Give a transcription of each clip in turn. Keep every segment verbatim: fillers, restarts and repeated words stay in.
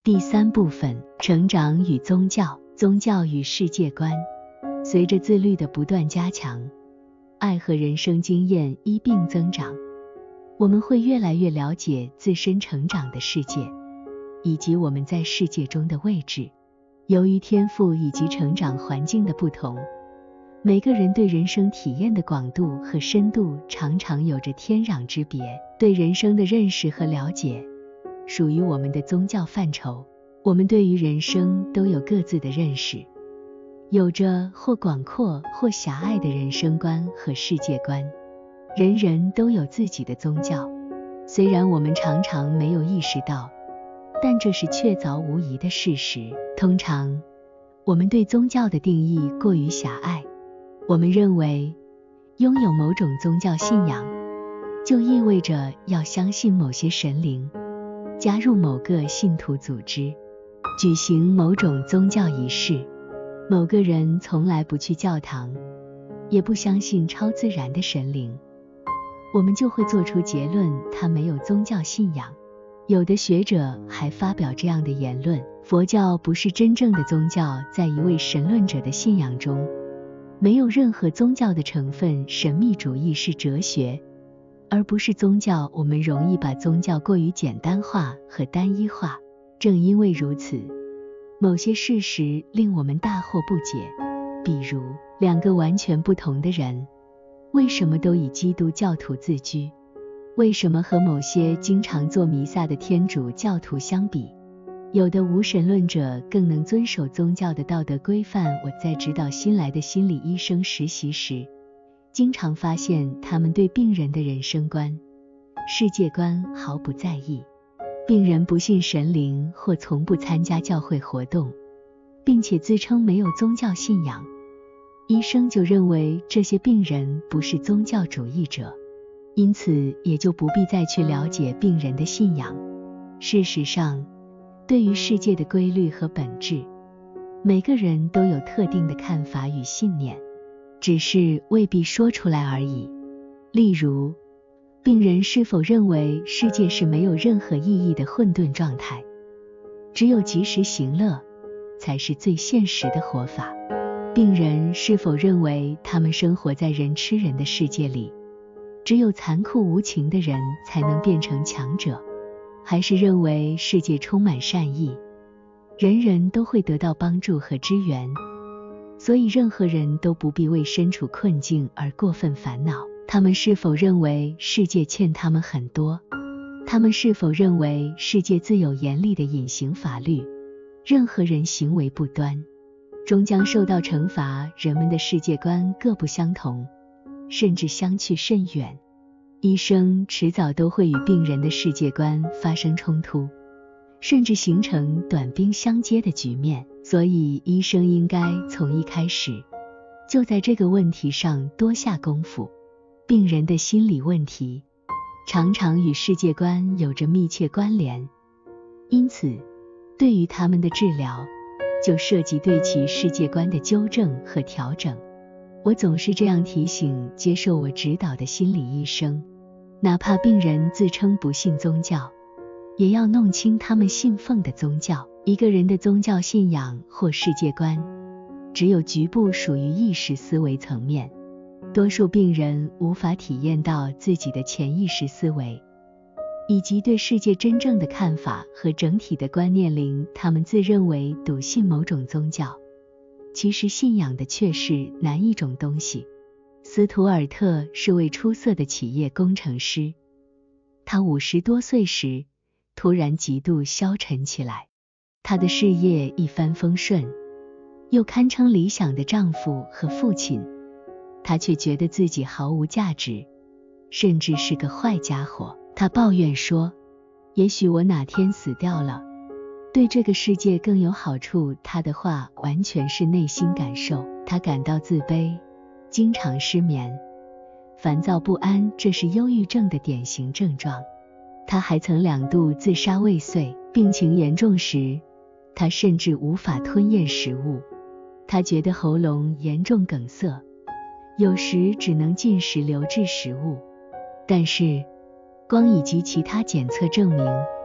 第三部分，成长与宗教，宗教与世界观。随着自律的不断加强，爱和人生经验一并增长，我们会越来越了解自身成长的世界，以及我们在世界中的位置。由于天赋以及成长环境的不同，每个人对人生体验的广度和深度常常有着天壤之别。对人生的认识和了解属于我们的宗教范畴，我们对于人生都有各自的认识，有着或广阔或狭隘的人生观和世界观。人人都有自己的宗教，虽然我们常常没有意识到，但这是确凿无疑的事实。通常我们对宗教的定义过于狭隘，我们认为拥有某种宗教信仰就意味着要相信某些神灵，加入某个信徒组织，举行某种宗教仪式。某个人从来不去教堂，也不相信超自然的神灵，我们就会做出结论，他没有宗教信仰。有的学者还发表这样的言论：佛教不是真正的宗教，在一位神论者的信仰中，没有任何宗教的成分，神秘主义是哲学，而不是宗教。我们容易把宗教过于简单化和单一化，正因为如此，某些事实令我们大惑不解。比如，两个完全不同的人，为什么都以基督教徒自居？为什么和某些经常做弥撒的天主教徒相比，有的无神论者更能遵守宗教的道德规范？我在指导新来的心理医生实习时，经常发现他们对病人的人生观、世界观毫不在意。病人不信神灵或从不参加教会活动，并且自称没有宗教信仰，医生就认为这些病人不是宗教主义者，因此也就不必再去了解病人的信仰。事实上，对于世界的规律和本质，每个人都有特定的看法与信念，只是未必说出来而已。例如，病人是否认为世界是没有任何意义的混沌状态，只有及时行乐才是最现实的活法？病人是否认为他们生活在人吃人的世界里，只有残酷无情的人才能变成强者？还是认为世界充满善意，人人都会得到帮助和支援，所以任何人都不必为身处困境而过分烦恼？他们是否认为世界欠他们很多？他们是否认为世界自有严厉的隐形法律，任何人行为不端终将受到惩罚？人们的世界观各不相同，甚至相去甚远。医生迟早都会与病人的世界观发生冲突，甚至形成短兵相接的局面。所以医生应该从一开始就在这个问题上多下功夫。病人的心理问题常常与世界观有着密切关联，因此对于他们的治疗就涉及对其世界观的纠正和调整。我总是这样提醒接受我指导的心理医生，哪怕病人自称不信宗教，也要弄清他们信奉的宗教。一个人的宗教信仰或世界观只有局部属于意识思维层面，多数病人无法体验到自己的潜意识思维以及对世界真正的看法和整体的观念令他们自认为笃信某种宗教，其实信仰的却是哪一种东西。斯图尔特是位出色的企业工程师，他五十多岁时突然极度消沉起来，他的事业一帆风顺，又堪称理想的丈夫和父亲，他却觉得自己毫无价值，甚至是个坏家伙。他抱怨说，也许我哪天死掉了，对这个世界更有好处。他的话完全是内心感受。他感到自卑，经常失眠，烦躁不安，这是忧郁症的典型症状。他还曾两度自杀未遂，病情严重时，他甚至无法吞咽食物。他觉得喉咙严重梗塞，有时只能进食流质食物。但是光以及其他检测证明，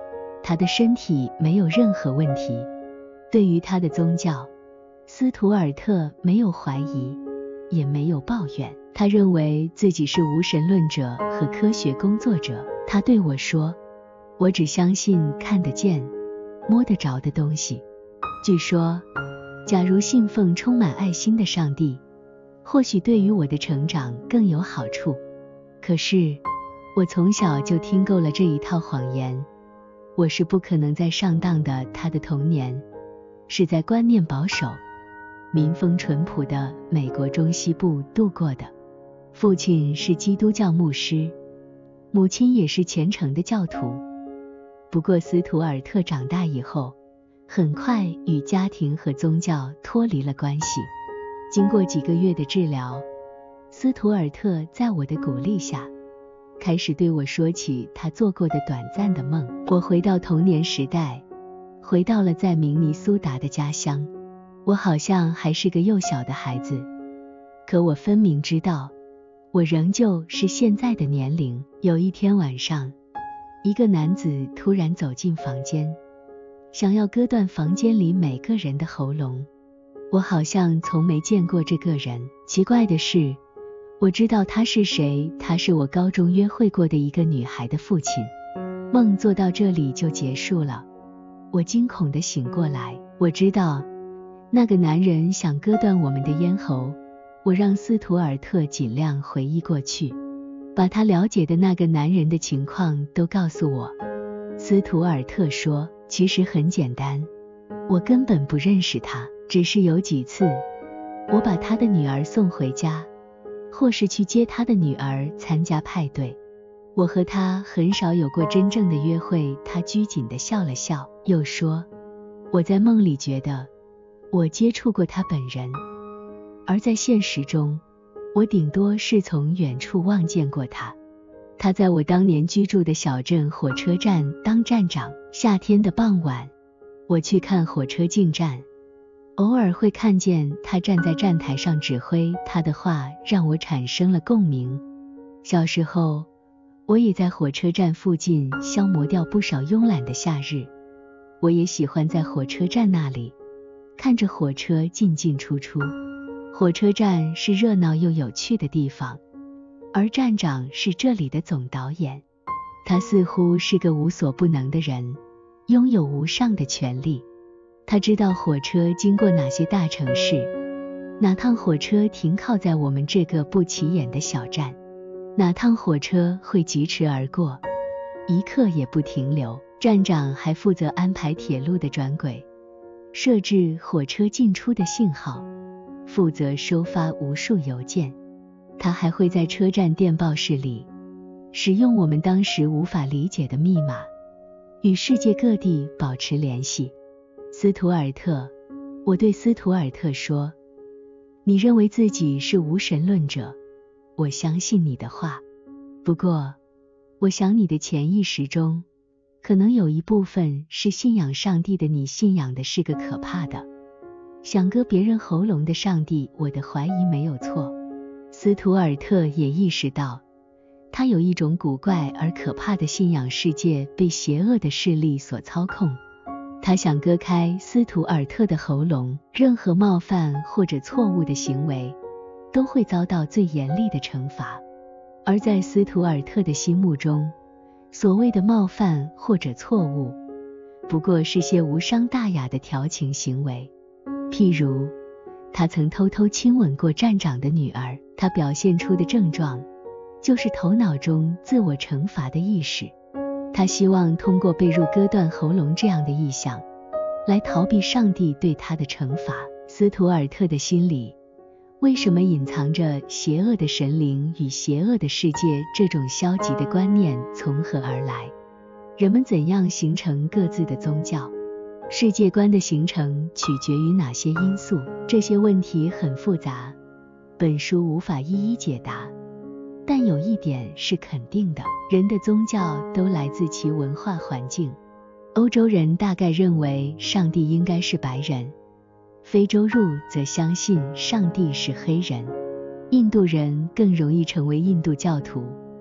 他的身体没有任何问题。对于他的宗教，斯图尔特没有怀疑，也没有抱怨。他认为自己是无神论者和科学工作者。他对我说，我只相信看得见、摸得着的东西。据说，假如信奉充满爱心的上帝，或许对于我的成长更有好处。可是，我从小就听够了这一套谎言。我是不可能再上当的。他的童年是在观念保守、民风淳朴的美国中西部度过的。父亲是基督教牧师，母亲也是虔诚的教徒。不过斯图尔特长大以后，很快与家庭和宗教脱离了关系。经过几个月的治疗，斯图尔特在我的鼓励下，开始对我说起他做过的短暂的梦。我回到童年时代，回到了在明尼苏达的家乡。我好像还是个幼小的孩子，可我分明知道，我仍旧是现在的年龄。有一天晚上，一个男子突然走进房间，想要割断房间里每个人的喉咙。我好像从没见过这个人。奇怪的是，我知道他是谁，他是我高中约会过的一个女孩的父亲。梦做到这里就结束了，我惊恐地醒过来。我知道，那个男人想割断我们的咽喉。我让斯图尔特尽量回忆过去，把他了解的那个男人的情况都告诉我。斯图尔特说，其实很简单，我根本不认识他，只是有几次，我把他的女儿送回家，或是去接他的女儿参加派对。我和他很少有过真正的约会。他拘谨地笑了笑，又说，我在梦里觉得我接触过他本人，而在现实中，我顶多是从远处望见过他。他在我当年居住的小镇火车站当站长。夏天的傍晚，我去看火车进站，偶尔会看见他站在站台上指挥。他的话让我产生了共鸣。小时候，我也在火车站附近消磨掉不少慵懒的夏日。我也喜欢在火车站那里，看着火车进进出出。火车站是热闹又有趣的地方，而站长是这里的总导演。他似乎是个无所不能的人，拥有无上的权力。他知道火车经过哪些大城市，哪趟火车停靠在我们这个不起眼的小站，哪趟火车会疾驰而过，一刻也不停留。站长还负责安排铁路的转轨，设置火车进出的信号，负责收发无数邮件。他还会在车站电报室里使用我们当时无法理解的密码，与世界各地保持联系。斯图尔特，我对斯图尔特说，你认为自己是无神论者，我相信你的话。不过，我想你的潜意识中，可能有一部分是信仰上帝的。你信仰的是个可怕的，想割别人喉咙的上帝。我的怀疑没有错。斯图尔特也意识到，他有一种古怪而可怕的信仰世界被邪恶的势力所操控。他想割开斯图尔特的喉咙，任何冒犯或者错误的行为都会遭到最严厉的惩罚。而在斯图尔特的心目中，所谓的冒犯或者错误，不过是些无伤大雅的调情行为。譬如，他曾偷偷亲吻过站长的女儿。他表现出的症状就是头脑中自我惩罚的意识。他希望通过被入割断喉咙这样的意象来逃避上帝对他的惩罚。斯图尔特的心里为什么隐藏着邪恶的神灵与邪恶的世界？这种消极的观念从何而来？人们怎样形成各自的宗教？世界观的形成取决于哪些因素？这些问题很复杂，本书无法一一解答，但有一点是肯定的，人的宗教都来自其文化环境。欧洲人大概认为上帝应该是白人，非洲人则相信上帝是黑人，印度人更容易成为印度教徒，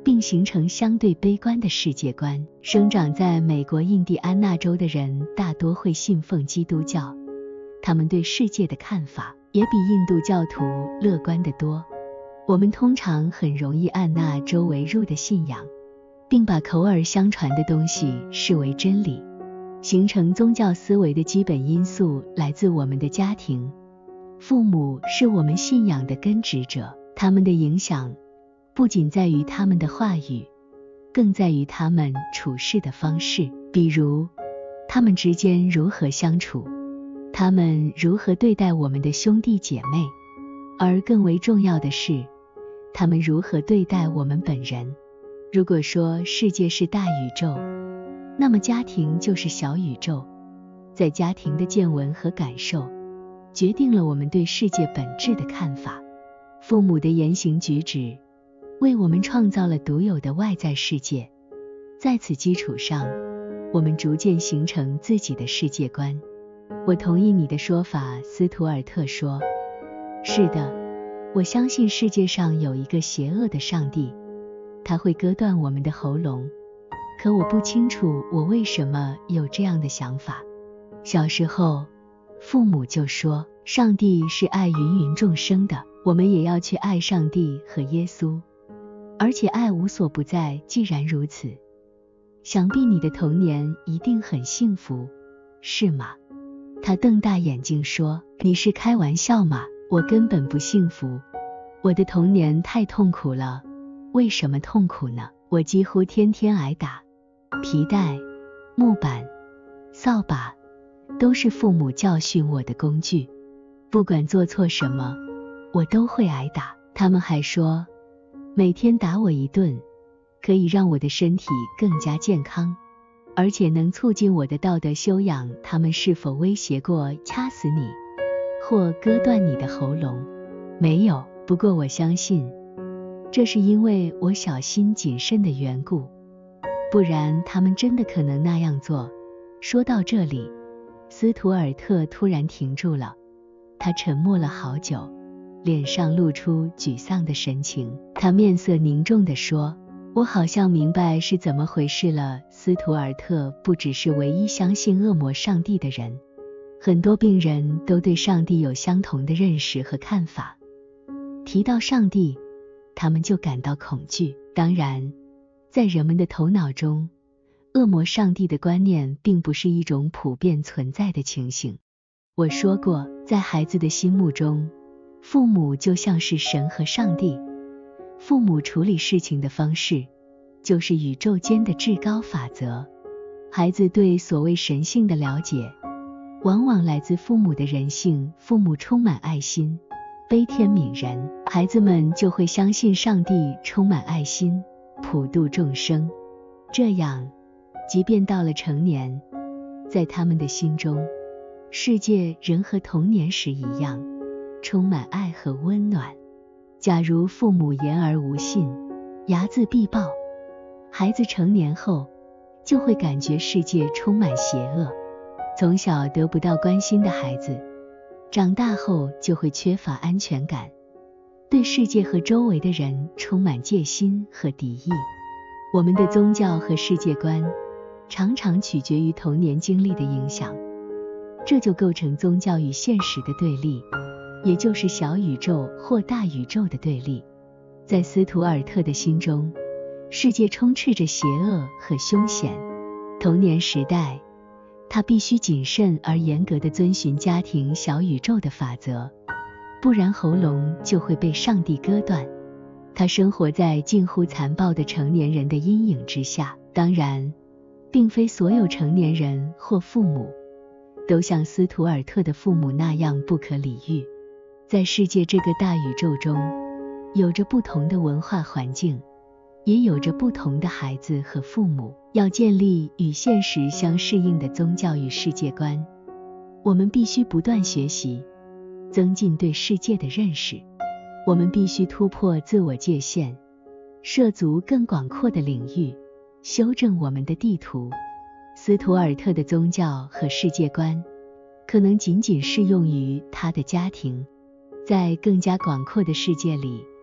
并形成相对悲观的世界观。生长在美国印第安纳州的人大多会信奉基督教，他们对世界的看法也比印度教徒乐观得多。我们通常很容易按那周围入的信仰，并把口耳相传的东西视为真理。形成宗教思维的基本因素来自我们的家庭，父母是我们信仰的根植者，他们的影响不仅在于他们的话语，更在于他们处事的方式，比如他们之间如何相处，他们如何对待我们的兄弟姐妹，而更为重要的是，他们如何对待我们本人。如果说世界是大宇宙，那么家庭就是小宇宙。在家庭的见闻和感受，决定了我们对世界本质的看法。父母的言行举止，为我们创造了独有的外在世界。在此基础上，我们逐渐形成自己的世界观。我同意你的说法，斯图尔特说。是的，我相信世界上有一个邪恶的上帝，他会割断我们的喉咙。可我不清楚我为什么有这样的想法。小时候，父母就说，上帝是爱芸芸众生的，我们也要去爱上帝和耶稣，而且爱无所不在。既然如此，想必你的童年一定很幸福，是吗？他瞪大眼睛说，你是开玩笑吗？我根本不幸福，我的童年太痛苦了。为什么痛苦呢？我几乎天天挨打，皮带、木板、扫把都是父母教训我的工具。不管做错什么，我都会挨打。他们还说，每天打我一顿，可以让我的身体更加健康，而且能促进我的道德修养。他们是否威胁过掐死你，或割断你的喉咙？没有，不过我相信，这是因为我小心谨慎的缘故，不然他们真的可能那样做。说到这里，斯图尔特突然停住了，他沉默了好久，脸上露出沮丧的神情。他面色凝重地说，我好像明白是怎么回事了。斯图尔特不只是唯一相信恶魔上帝的人，很多病人都对上帝有相同的认识和看法。提到上帝，他们就感到恐惧。当然，在人们的头脑中，恶魔上帝的观念并不是一种普遍存在的情形。我说过，在孩子的心目中，父母就像是神和上帝。父母处理事情的方式，就是宇宙间的至高法则。孩子对所谓神性的了解，往往来自父母的人性。父母充满爱心，悲天悯人，孩子们就会相信上帝充满爱心，普度众生。这样，即便到了成年，在他们的心中，世界仍和童年时一样，充满爱和温暖。假如父母言而无信，睚眦必报，孩子成年后就会感觉世界充满邪恶。从小得不到关心的孩子，长大后就会缺乏安全感，对世界和周围的人充满戒心和敌意。我们的宗教和世界观常常取决于童年经历的影响，这就构成宗教与现实的对立，也就是小宇宙或大宇宙的对立。在斯图尔特的心中，世界充斥着邪恶和凶险。童年时代，他必须谨慎而严格地遵循家庭小宇宙的法则，不然喉咙就会被上帝割断。他生活在近乎残暴的成年人的阴影之下。当然，并非所有成年人或父母都像斯图尔特的父母那样不可理喻。在世界这个大宇宙中，有着不同的文化环境，也有着不同的孩子和父母。要建立与现实相适应的宗教与世界观，我们必须不断学习，增进对世界的认识。我们必须突破自我界限，涉足更广阔的领域，修正我们的地图。斯图尔特的宗教和世界观可能仅仅适用于他的家庭，在更加广阔的世界里，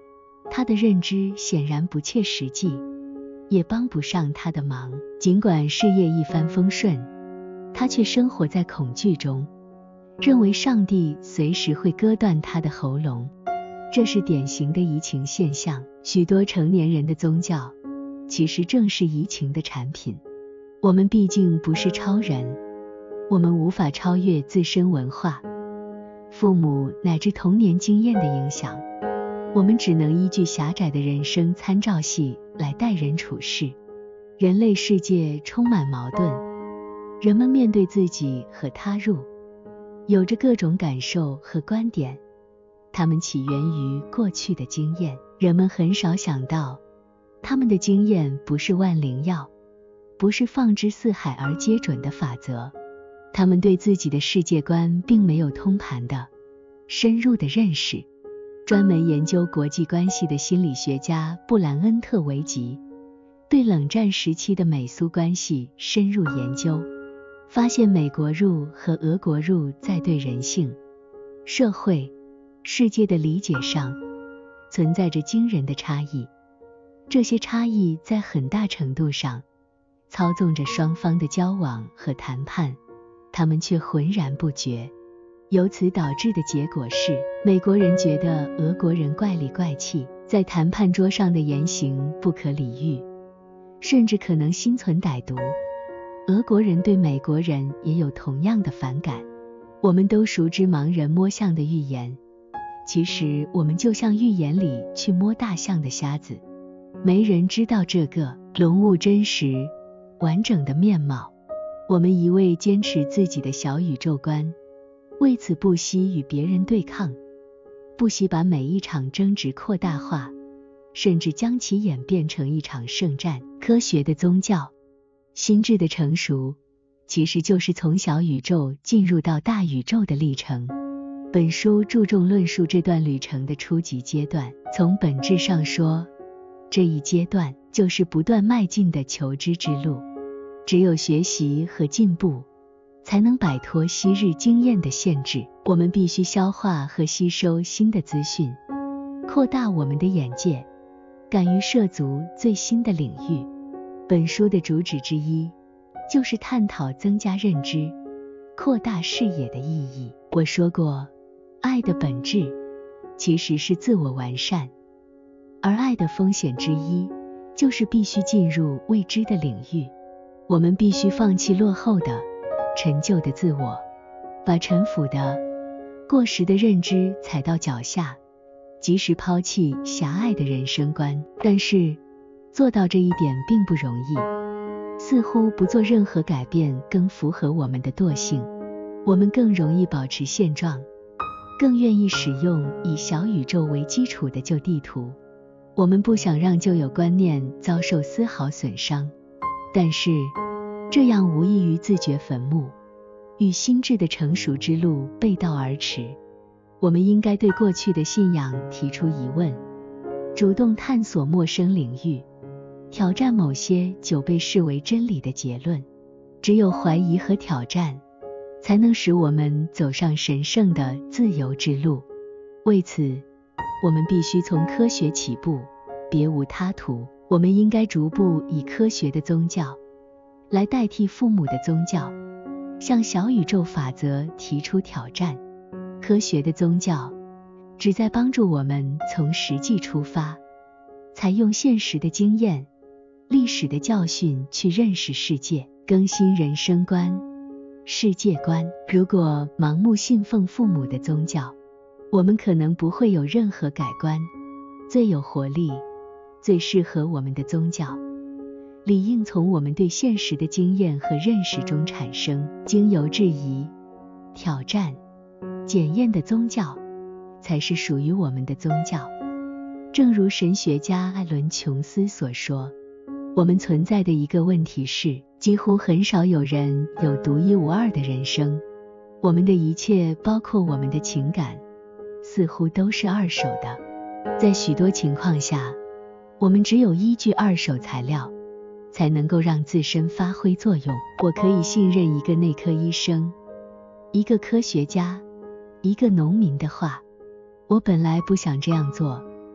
他的认知显然不切实际，也帮不上他的忙。尽管事业一帆风顺，他却生活在恐惧中，认为上帝随时会割断他的喉咙。这是典型的移情现象。许多成年人的宗教其实正是移情的产品。我们毕竟不是超人，我们无法超越自身文化、父母乃至童年经验的影响，我们只能依据狭窄的人生参照系来待人处事。人类世界充满矛盾，人们面对自己和他入，有着各种感受和观点，它们起源于过去的经验。人们很少想到，他们的经验不是万灵药，不是放之四海而皆准的法则。他们对自己的世界观并没有通盘的、深入的认识。专门研究国际关系的心理学家布兰恩特维吉对冷战时期的美苏关系深入研究，发现美国入和俄国入在对人性、社会、世界的理解上存在着惊人的差异。这些差异在很大程度上操纵着双方的交往和谈判，他们却浑然不觉。由此导致的结果是，美国人觉得俄国人怪里怪气，在谈判桌上的言行不可理喻，甚至可能心存歹毒。俄国人对美国人也有同样的反感。我们都熟知盲人摸象的寓言，其实我们就像寓言里去摸大象的瞎子，没人知道这个龙物真实完整的面貌。我们一味坚持自己的小宇宙观，为此不惜与别人对抗，不惜把每一场争执扩大化，甚至将其演变成一场圣战。科学的宗教，心智的成熟，其实就是从小宇宙进入到大宇宙的历程。本书注重论述这段旅程的初级阶段。从本质上说，这一阶段就是不断迈进的求知之路。只有学习和进步，才能摆脱昔日经验的限制。我们必须消化和吸收新的资讯，扩大我们的眼界，敢于涉足最新的领域。本书的主旨之一，就是探讨增加认知、扩大视野的意义。我说过，爱的本质其实是自我完善，而爱的风险之一，就是必须进入未知的领域。我们必须放弃落后的、陈旧的自我，把陈腐的、过时的认知踩到脚下，及时抛弃狭隘的人生观。但是，做到这一点并不容易，似乎不做任何改变更符合我们的惰性。我们更容易保持现状，更愿意使用以小宇宙为基础的旧地图。我们不想让旧有观念遭受丝毫损伤，但是这样无异于自掘坟墓，与心智的成熟之路背道而驰。我们应该对过去的信仰提出疑问，主动探索陌生领域，挑战某些久被视为真理的结论。只有怀疑和挑战，才能使我们走上神圣的自由之路。为此，我们必须从科学起步，别无他途。我们应该逐步以科学的宗教来代替父母的宗教，向小宇宙法则提出挑战。科学的宗教旨在帮助我们从实际出发，采用现实的经验、历史的教训去认识世界，更新人生观、世界观。如果盲目信奉父母的宗教，我们可能不会有任何改观。最有活力、最适合我们的宗教，理应从我们对现实的经验和认识中产生。经由质疑、挑战、检验的宗教，才是属于我们的宗教。正如神学家艾伦·琼斯所说，我们存在的一个问题是，几乎很少有人有独一无二的人生。我们的一切，包括我们的情感，似乎都是二手的。在许多情况下，我们只有依据二手材料，才能够让自身发挥作用。我可以信任一个内科医生、一个科学家、一个农民的话。我本来不想这样做，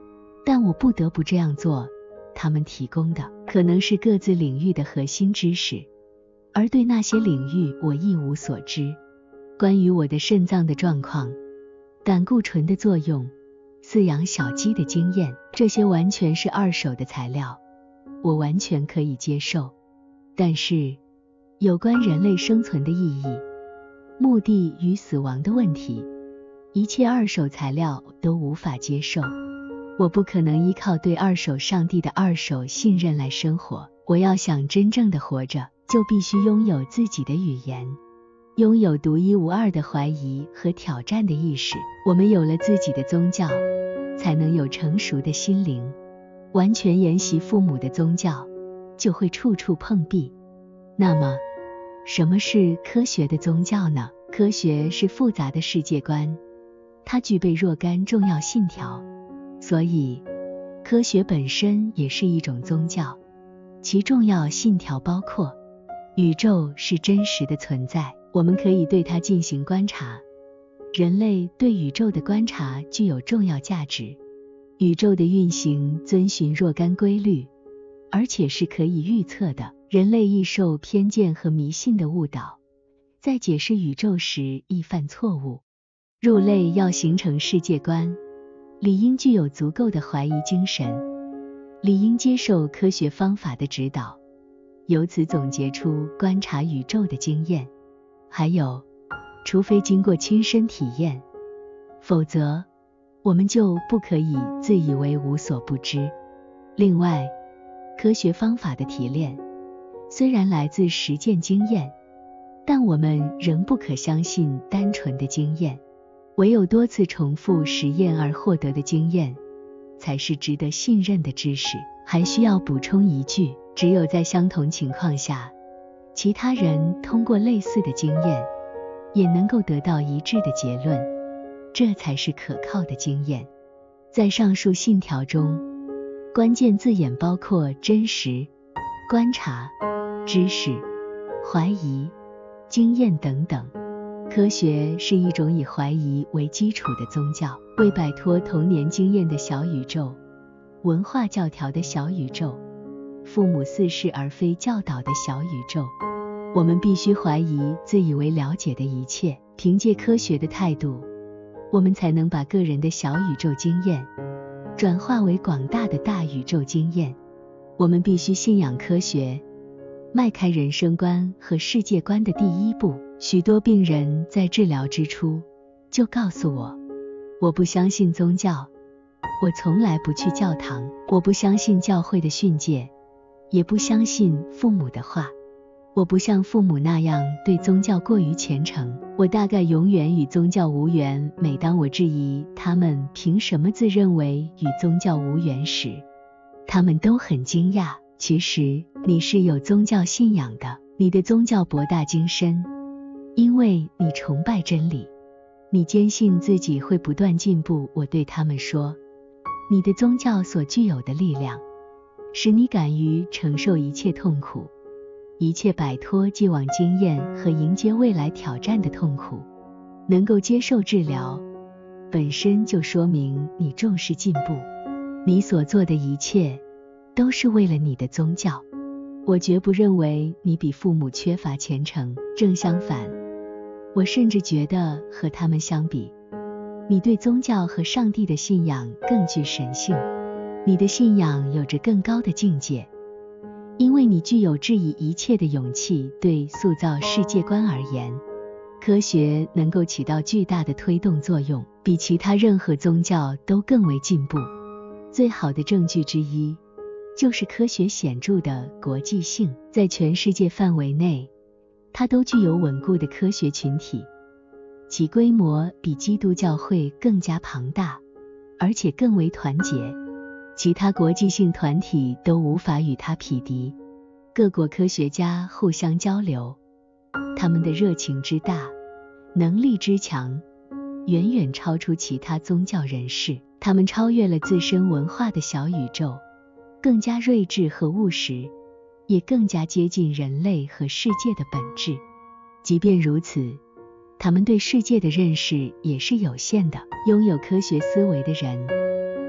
但我不得不这样做，他们提供的可能是各自领域的核心知识，而对那些领域我一无所知。关于我的肾脏的状况、胆固醇的作用、饲养小鸡的经验，这些完全是二手的材料，我完全可以接受。但是有关人类生存的意义、目的与死亡的问题，一切二手材料都无法接受。我不可能依靠对二手上帝的二手信任来生活。我要想真正的活着，就必须拥有自己的语言，拥有独一无二的怀疑和挑战的意识。我们有了自己的宗教，才能有成熟的心灵。完全沿袭父母的宗教，就会处处碰壁。那么，什么是科学的宗教呢？科学是复杂的世界观，它具备若干重要信条，所以科学本身也是一种宗教。其重要信条包括：宇宙是真实的存在，我们可以对它进行观察，人类对宇宙的观察具有重要价值。宇宙的运行遵循若干规律，而且是可以预测的。人类易受偏见和迷信的误导，在解释宇宙时易犯错误。人类要形成世界观，理应具有足够的怀疑精神，理应接受科学方法的指导，由此总结出观察宇宙的经验。还有，除非经过亲身体验，否则我们就不可以自以为无所不知。另外，科学方法的提炼虽然来自实践经验，但我们仍不可相信单纯的经验。唯有多次重复实验而获得的经验，才是值得信任的知识。还需要补充一句，只有在相同情况下，其他人通过类似的经验，也能够得到一致的结论，这才是可靠的经验。在上述信条中，关键字眼包括真实、观察、知识、怀疑、经验等等。科学是一种以怀疑为基础的宗教，为摆脱童年经验的小宇宙、文化教条的小宇宙、父母似是而非教导的小宇宙，我们必须怀疑自以为了解的一切。凭借科学的态度，我们才能把个人的小宇宙经验转化为广大的大宇宙经验。我们必须信仰科学，迈开人生观和世界观的第一步。许多病人在治疗之初就告诉我，我不相信宗教，我从来不去教堂，我不相信教会的训诫，也不相信父母的话，我不像父母那样对宗教过于虔诚，我大概永远与宗教无缘。每当我质疑他们凭什么自认为与宗教无缘时，他们都很惊讶。其实你是有宗教信仰的，你的宗教博大精深，因为你崇拜真理，你坚信自己会不断进步。我对他们说，你的宗教所具有的力量，使你敢于承受一切痛苦，一切摆脱既往经验和迎接未来挑战的痛苦。能够接受治疗，本身就说明你重视进步。你所做的一切，都是为了你的宗教。我绝不认为你比父母缺乏虔诚，正相反，我甚至觉得和他们相比，你对宗教和上帝的信仰更具神性。你的信仰有着更高的境界，因为你具有质疑一切的勇气。对塑造世界观而言，科学能够起到巨大的推动作用，比其他任何宗教都更为进步。最好的证据之一，就是科学显著的国际性。在全世界范围内，它都具有稳固的科学群体，其规模比基督教会更加庞大，而且更为团结。其他国际性团体都无法与它匹敌。各国科学家互相交流，他们的热情之大，能力之强，远远超出其他宗教人士。他们超越了自身文化的小宇宙，更加睿智和务实，也更加接近人类和世界的本质。即便如此，他们对世界的认识也是有限的。拥有科学思维的人，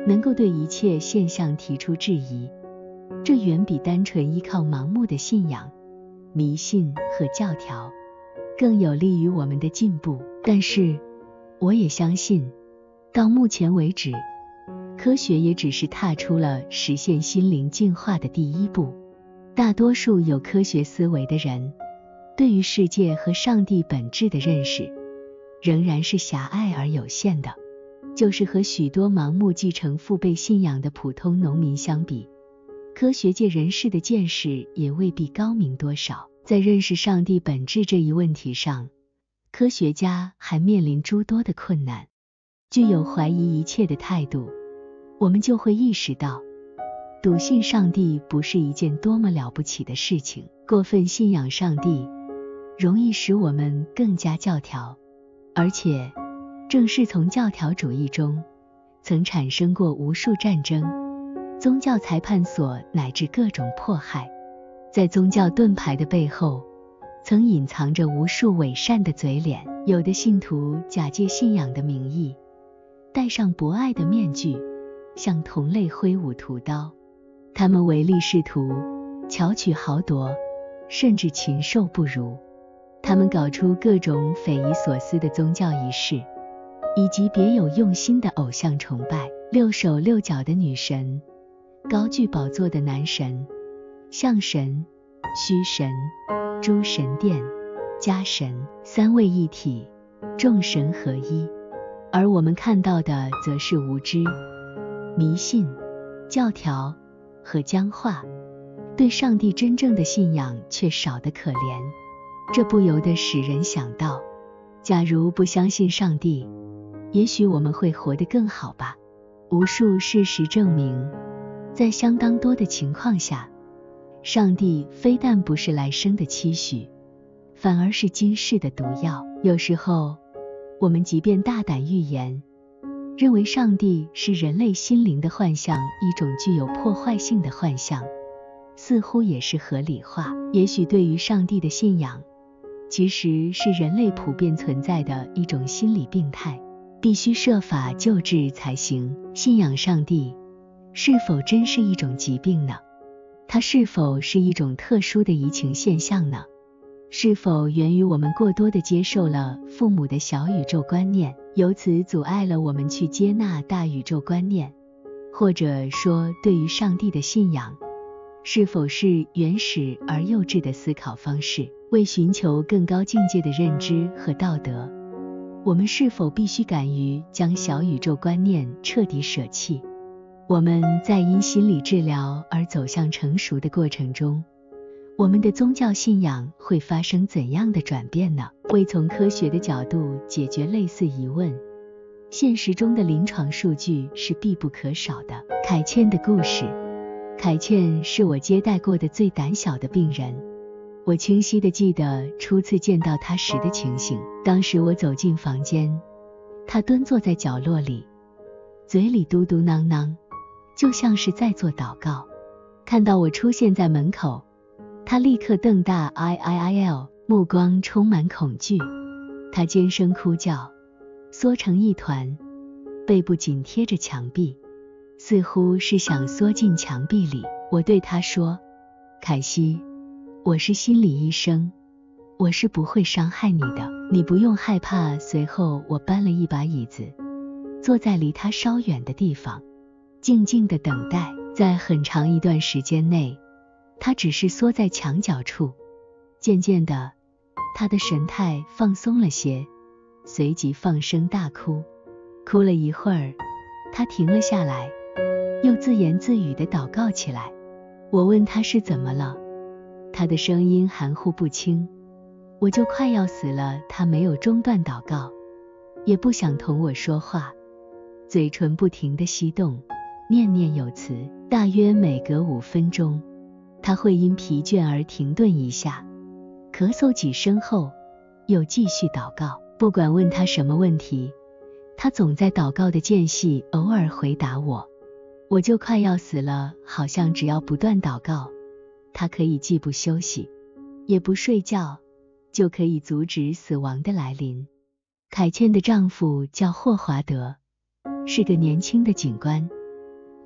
能够对一切现象提出质疑，这远比单纯依靠盲目的信仰、迷信和教条更有利于我们的进步。但是，我也相信，到目前为止，科学也只是踏出了实现心灵进化的第一步。大多数有科学思维的人，对于世界和上帝本质的认识，仍然是狭隘而有限的。就是和许多盲目继承父辈信仰的普通农民相比，科学界人士的见识也未必高明多少。在认识上帝本质这一问题上，科学家还面临诸多的困难。具有怀疑一切的态度，我们就会意识到，笃信上帝不是一件多么了不起的事情。过分信仰上帝，容易使我们更加教条，而且正是从教条主义中，曾产生过无数战争、宗教裁判所乃至各种迫害。在宗教盾牌的背后，曾隐藏着无数伪善的嘴脸。有的信徒假借信仰的名义，戴上博爱的面具，向同类挥舞屠刀。他们唯利是图，巧取豪夺，甚至禽兽不如。他们搞出各种匪夷所思的宗教仪式，以及别有用心的偶像崇拜，六手六脚的女神，高踞宝座的男神，象神、虚神、诸神殿、家神，三位一体，众神合一。而我们看到的则是无知、迷信、教条和僵化，对上帝真正的信仰却少得可怜。这不由得使人想到，假如不相信上帝，也许我们会活得更好吧。无数事实证明，在相当多的情况下，上帝非但不是来生的期许，反而是今世的毒药。有时候，我们即便大胆预言，认为上帝是人类心灵的幻象，一种具有破坏性的幻象，似乎也是合理化。也许对于上帝的信仰，其实是人类普遍存在的一种心理病态，必须设法救治才行。信仰上帝是否真是一种疾病呢？它是否是一种特殊的移情现象呢？是否源于我们过多地接受了父母的小宇宙观念，由此阻碍了我们去接纳大宇宙观念？或者说，对于上帝的信仰，是否是原始而幼稚的思考方式？为寻求更高境界的认知和道德，我们是否必须敢于将小宇宙观念彻底舍弃？我们在因心理治疗而走向成熟的过程中，我们的宗教信仰会发生怎样的转变呢？为从科学的角度解决类似疑问，现实中的临床数据是必不可少的。凯茜的故事。凯茜是我接待过的最胆小的病人，我清晰地记得初次见到她时的情形。当时我走进房间，她蹲坐在角落里，嘴里嘟嘟囔囔，就像是在做祷告。看到我出现在门口，她立刻瞪大 I I I L， 目光充满恐惧。她尖声哭叫，缩成一团，背部紧贴着墙壁，似乎是想缩进墙壁里。我对她说，凯西，我是心理医生，我是不会伤害你的，你不用害怕。随后我搬了一把椅子，坐在离她稍远的地方，静静地等待。在很长一段时间内，她只是缩在墙角处，渐渐的，她的神态放松了些，随即放声大哭。哭了一会儿，她停了下来，又自言自语地祷告起来。我问她是怎么了，她的声音含糊不清。我就快要死了，她没有中断祷告，也不想同我说话，嘴唇不停地翕动，念念有词。大约每隔五分钟，她会因疲倦而停顿一下，咳嗽几声后，又继续祷告。不管问她什么问题，她总在祷告的间隙偶尔回答我。我就快要死了，好像只要不断祷告，她可以既不休息，也不睡觉，就可以阻止死亡的来临。凯茜的丈夫叫霍华德，是个年轻的警官，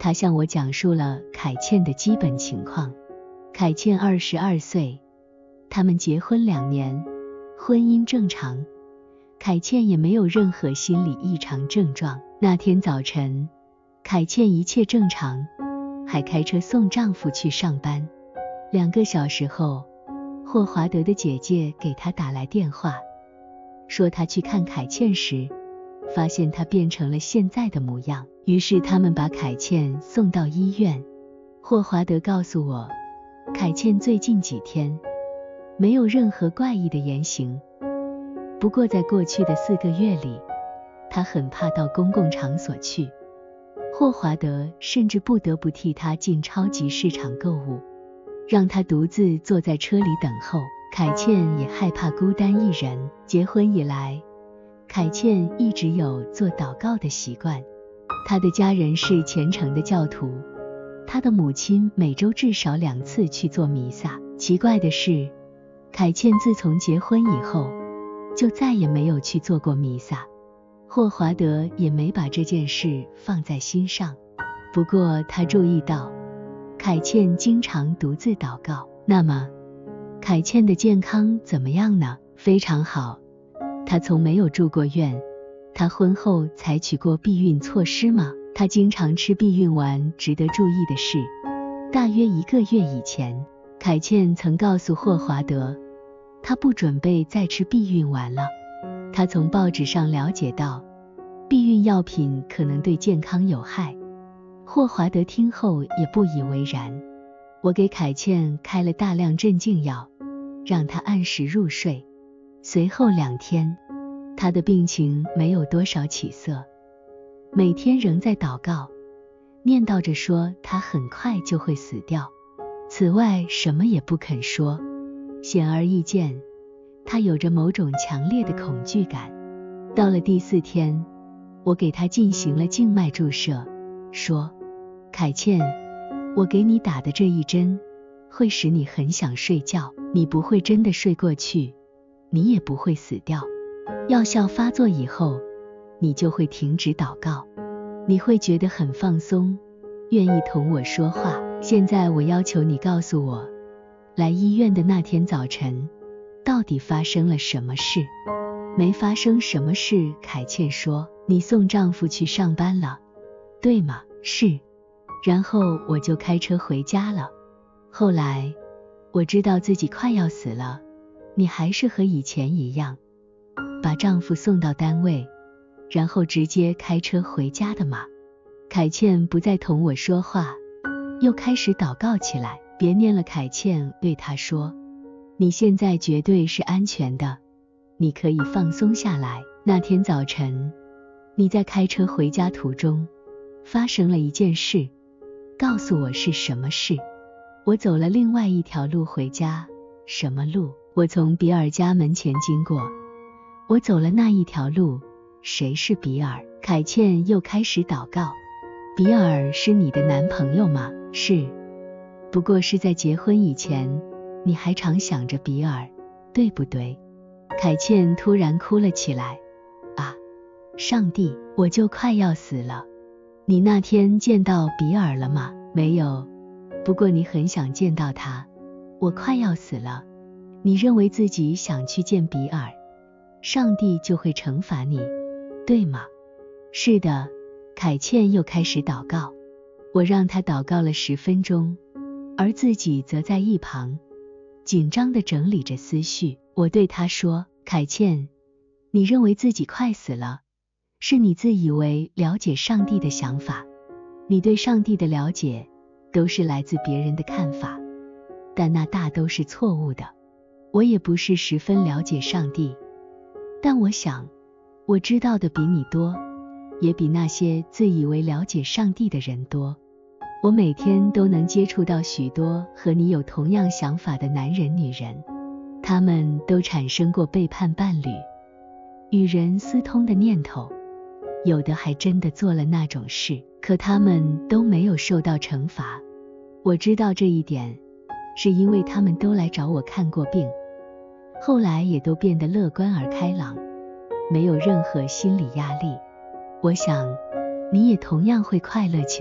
他向我讲述了凯茜的基本情况。凯茜二十二岁，他们结婚两年，婚姻正常，凯茜也没有任何心理异常症状。那天早晨，凯茜一切正常，还开车送丈夫去上班。两个小时后，霍华德的姐姐给她打来电话，说她去看凯茜时，发现她变成了现在的模样。于是他们把凯茜送到医院。霍华德告诉我，凯茜最近几天没有任何怪异的言行，不过在过去的四个月里，她很怕到公共场所去。霍华德甚至不得不替她进超级市场购物，让她独自坐在车里等候。凯茜也害怕孤单一人。结婚以来，凯茜一直有做祷告的习惯。她的家人是虔诚的教徒，她的母亲每周至少两次去做弥撒。奇怪的是，凯茜自从结婚以后，就再也没有去做过弥撒。霍华德也没把这件事放在心上，不过他注意到，凯茜经常独自祷告。那么，凯茜的健康怎么样呢？非常好，她从没有住过院。她婚后采取过避孕措施吗？她经常吃避孕丸。值得注意的是，大约一个月以前，凯茜曾告诉霍华德，她不准备再吃避孕丸了。她从报纸上了解到，避孕药品可能对健康有害。霍华德听后也不以为然。我给凯茜开了大量镇静药，让她按时入睡。随后两天，她的病情没有多少起色，每天仍在祷告，念叨着说她很快就会死掉。此外什么也不肯说。显而易见，她有着某种强烈的恐惧感。到了第四天，我给她进行了静脉注射，说，凯茜，我给你打的这一针会使你很想睡觉，你不会真的睡过去，你也不会死掉。药效发作以后，你就会停止祷告，你会觉得很放松，愿意同我说话。现在我要求你告诉我，来医院的那天早晨，到底发生了什么事？没发生什么事，凯茜说。你送丈夫去上班了，对吗？是。然后我就开车回家了。后来，我知道自己快要死了。你还是和以前一样，把丈夫送到单位，然后直接开车回家的吗？凯茜不再同我说话，又开始祷告起来。别念了，凯茜对他说，你现在绝对是安全的，你可以放松下来。那天早晨，你在开车回家途中发生了一件事，告诉我是什么事。我走了另外一条路回家。什么路？我从比尔家门前经过，我走了那一条路。谁是比尔？凯茜又开始祷告。比尔是你的男朋友吗？是。不过是在结婚以前，你还常想着比尔，对不对？凯茜突然哭了起来。啊，上帝，我就快要死了。你那天见到比尔了吗？没有，不过你很想见到他。我快要死了，你认为自己想去见比尔，上帝就会惩罚你，对吗？是的。凯茜又开始祷告。我让他祷告了十分钟，而自己则在一旁紧张地整理着思绪。我对他说，凯茜，你认为自己快死了，是你自以为了解上帝的想法。你对上帝的了解都是来自别人的看法，但那大都是错误的。我也不是十分了解上帝，但我想我知道的比你多，也比那些自以为了解上帝的人多。我每天都能接触到许多和你有同样想法的男人女人，他们都产生过背叛伴侣、与人私通的念头，有的还真的做了那种事，可他们都没有受到惩罚。我知道这一点，是因为他们都来找我看过病，后来也都变得乐观而开朗，没有任何心理压力。我想，你也同样会快乐起来。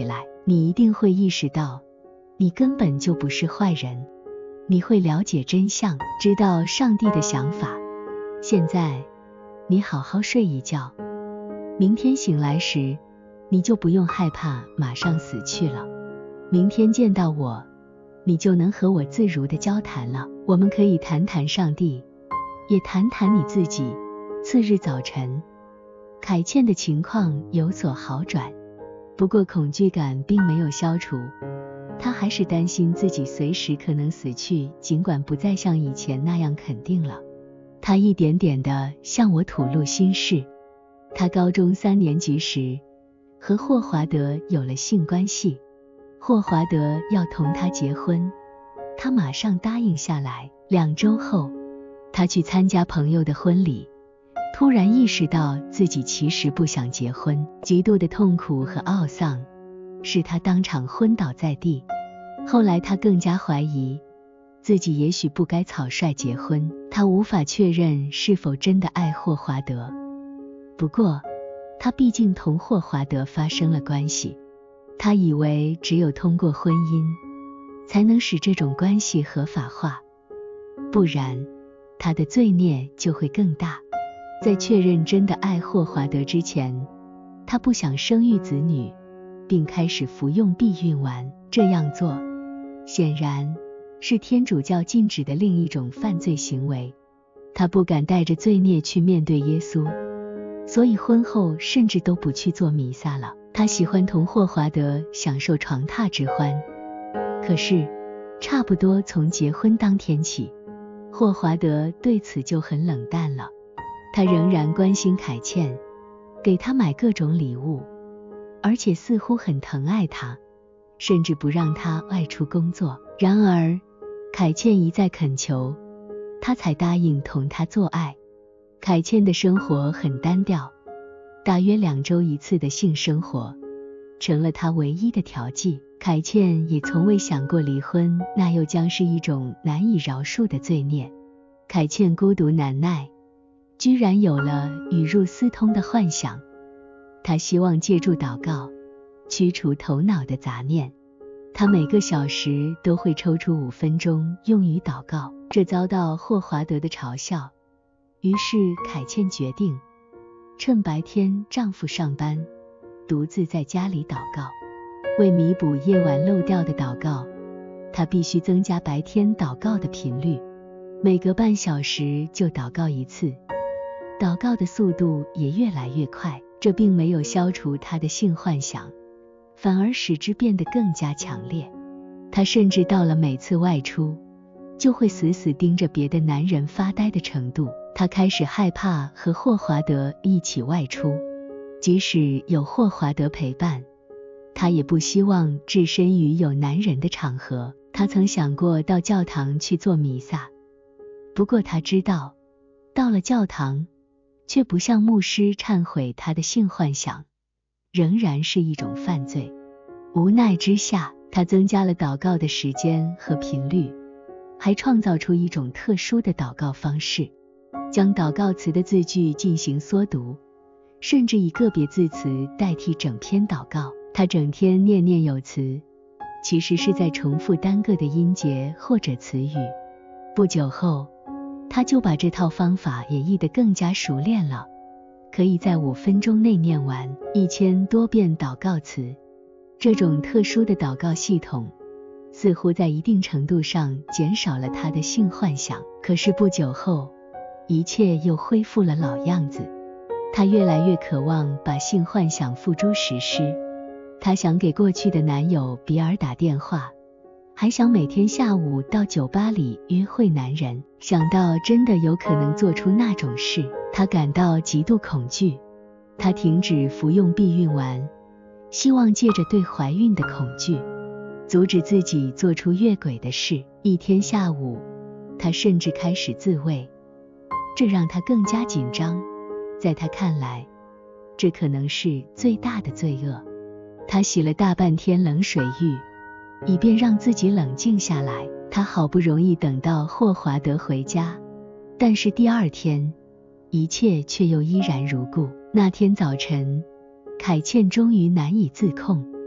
你一定会意识到，你根本就不是坏人。你会了解真相，知道上帝的想法。现在，你好好睡一觉，明天醒来时，你就不用害怕马上死去了。明天见到我，你就能和我自如地交谈了。我们可以谈谈上帝，也谈谈你自己。次日早晨，凯茜的情况有所好转，不过恐惧感并没有消除，她还是担心自己随时可能死去，尽管不再像以前那样肯定了。她一点点地向我吐露心事。她高中三年级时和霍华德有了性关系，霍华德要同她结婚，她马上答应下来。两周后，她去参加朋友的婚礼，突然意识到自己其实不想结婚，极度的痛苦和懊丧使她当场昏倒在地。后来她更加怀疑自己也许不该草率结婚，她无法确认是否真的爱霍华德。不过，她毕竟同霍华德发生了关系，她以为只有通过婚姻才能使这种关系合法化，不然她的罪孽就会更大。在确认真的爱霍华德之前，她不想生育子女，并开始服用避孕丸。这样做显然是天主教禁止的另一种犯罪行为。她不敢带着罪孽去面对耶稣，所以婚后甚至都不去做弥撒了。她喜欢同霍华德享受床榻之欢，可是差不多从结婚当天起，霍华德对此就很冷淡了。他仍然关心凯茜，给她买各种礼物，而且似乎很疼爱她，甚至不让她外出工作。然而，凯茜一再恳求，他才答应同她做爱。凯茜的生活很单调，大约两周一次的性生活成了她唯一的调剂。凯茜也从未想过离婚，那又将是一种难以饶恕的罪孽。凯茜孤独难耐，居然有了语入思通的幻想。她希望借助祷告驱除头脑的杂念，她每个小时都会抽出五分钟用于祷告，这遭到霍华德的嘲笑。于是凯茜决定趁白天丈夫上班，独自在家里祷告。为弥补夜晚漏掉的祷告，她必须增加白天祷告的频率，每隔半小时就祷告一次。祷告的速度也越来越快，这并没有消除她的性幻想，反而使之变得更加强烈。她甚至到了每次外出就会死死盯着别的男人发呆的程度。她开始害怕和霍华德一起外出，即使有霍华德陪伴，她也不希望置身于有男人的场合。她曾想过到教堂去做弥撒，不过她知道，到了教堂却不向牧师忏悔她的性幻想，仍然是一种犯罪。无奈之下，她增加了祷告的时间和频率，还创造出一种特殊的祷告方式，将祷告词的字句进行缩读，甚至以个别字词代替整篇祷告。她整天念念有词，其实是在重复单个的音节或者词语。不久后，她就把这套方法演绎得更加熟练了，可以在五分钟内念完一千多遍祷告词。这种特殊的祷告系统似乎在一定程度上减少了她的性幻想，可是不久后，一切又恢复了老样子。她越来越渴望把性幻想付诸实施。她想给过去的男友比尔打电话，还想每天下午到酒吧里约会男人。想到真的有可能做出那种事，她感到极度恐惧。她停止服用避孕丸，希望借着对怀孕的恐惧，阻止自己做出越轨的事。一天下午，她甚至开始自慰，这让她更加紧张。在她看来，这可能是最大的罪恶。她洗了大半天冷水浴，以便让自己冷静下来。她好不容易等到霍华德回家，但是第二天，一切却又依然如故。那天早晨，凯茜终于难以自控，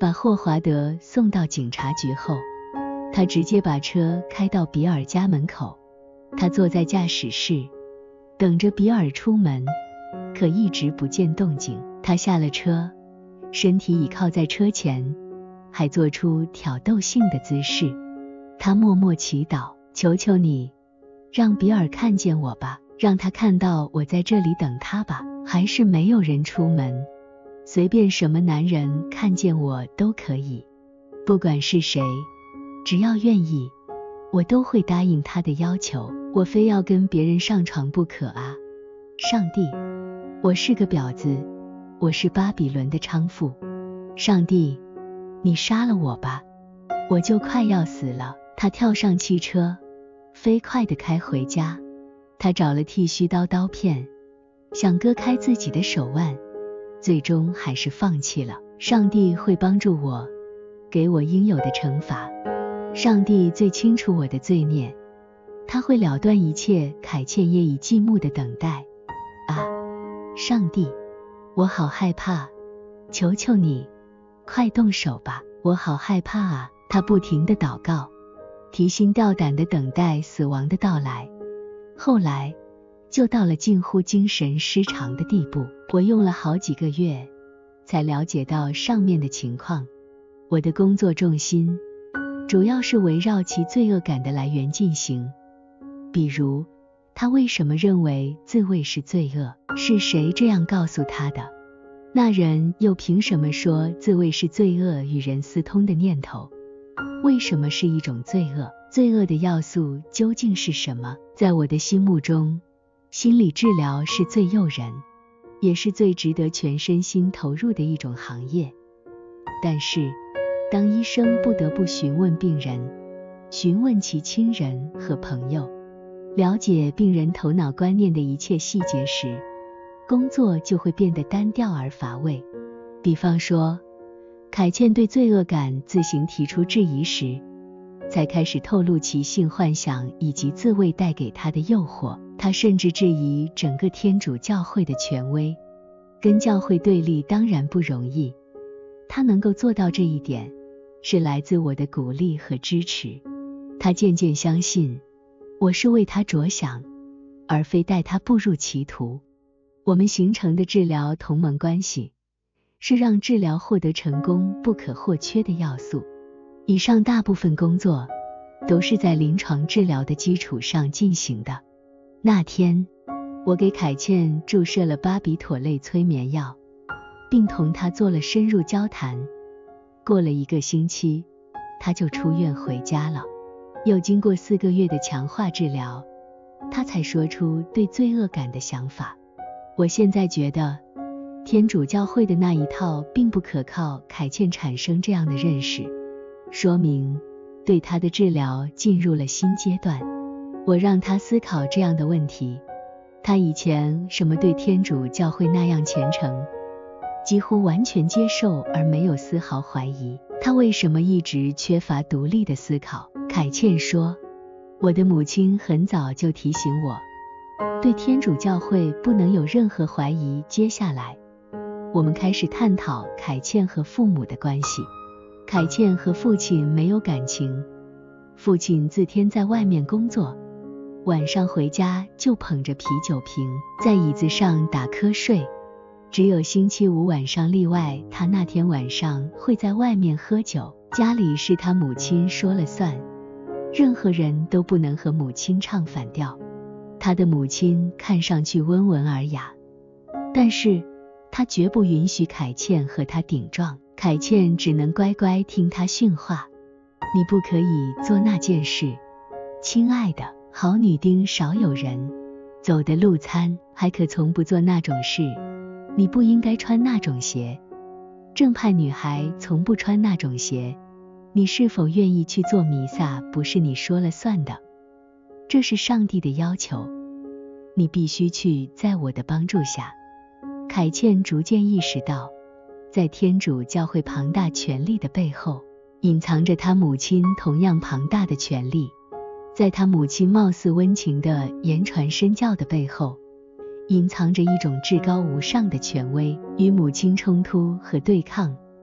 把霍华德送到警察局后，他直接把车开到比尔家门口。他坐在驾驶室，等着比尔出门，可一直不见动静。他下了车，身体倚靠在车前，还做出挑逗性的姿势。他默默祈祷，求求你，让比尔看见我吧，让他看到我在这里等他吧。还是没有人出门，随便什么男人看见我都可以，不管是谁，只要愿意，我都会答应他的要求。我非要跟别人上床不可啊！上帝，我是个婊子，我是巴比伦的娼妇。上帝，你杀了我吧，我就快要死了。他跳上汽车，飞快地开回家。他找了剃须刀刀片，想割开自己的手腕，最终还是放弃了。上帝会帮助我，给我应有的惩罚。上帝最清楚我的罪孽，他会了断一切。凯茜夜以继幕的等待。啊，上帝，我好害怕，求求你，快动手吧，我好害怕啊！他不停地祷告，提心吊胆地等待死亡的到来。后来就到了近乎精神失常的地步。我用了好几个月才了解到上面的情况。我的工作重心主要是围绕其罪恶感的来源进行，比如他为什么认为自慰是罪恶，是谁这样告诉他的，那人又凭什么说自慰是罪恶与人私通的念头，为什么是一种罪恶，罪恶的要素究竟是什么。在我的心目中，心理治疗是最诱人，也是最值得全身心投入的一种行业。但是当医生不得不询问病人，询问其亲人和朋友，了解病人头脑观念的一切细节时，工作就会变得单调而乏味。比方说，凯茜对罪恶感自行提出质疑时，才开始透露其性幻想以及自慰带给他的诱惑。他甚至质疑整个天主教会的权威，跟教会对立当然不容易，他能够做到这一点，是来自我的鼓励和支持。他渐渐相信我是为他着想，而非带他步入歧途。我们形成的治疗同盟关系，是让治疗获得成功不可或缺的要素。以上大部分工作都是在临床治疗的基础上进行的。那天，我给凯茜注射了巴比妥类催眠药，并同她做了深入交谈。过了一个星期，她就出院回家了。又经过四个月的强化治疗，她才说出对罪恶感的想法。我现在觉得，天主教会的那一套并不可靠。凯茜产生这样的认识，说明对她的治疗进入了新阶段。我让她思考这样的问题：她以前什么对天主教会那样虔诚，几乎完全接受而没有丝毫怀疑，她为什么一直缺乏独立的思考？凯茜说，我的母亲很早就提醒我，对天主教会不能有任何怀疑。接下来，我们开始探讨凯茜和父母的关系。凯茜和父亲没有感情，父亲自天在外面工作，晚上回家就捧着啤酒瓶在椅子上打瞌睡，只有星期五晚上例外，他那天晚上会在外面喝酒，家里是他母亲说了算，任何人都不能和母亲唱反调。他的母亲看上去温文尔雅，但是他绝不允许凯茜和他顶撞，凯茜只能乖乖听他训话。你不可以做那件事，亲爱的，好女丁少有人走的路餐，还可从不做那种事。你不应该穿那种鞋，正派女孩从不穿那种鞋。你是否愿意去做弥撒，不是你说了算的，这是上帝的要求，你必须去。在我的帮助下，凯茜逐渐意识到，在天主教会庞大权力的背后，隐藏着他母亲同样庞大的权力。在他母亲貌似温情的言传身教的背后，隐藏着一种至高无上的权威。与母亲冲突和对抗，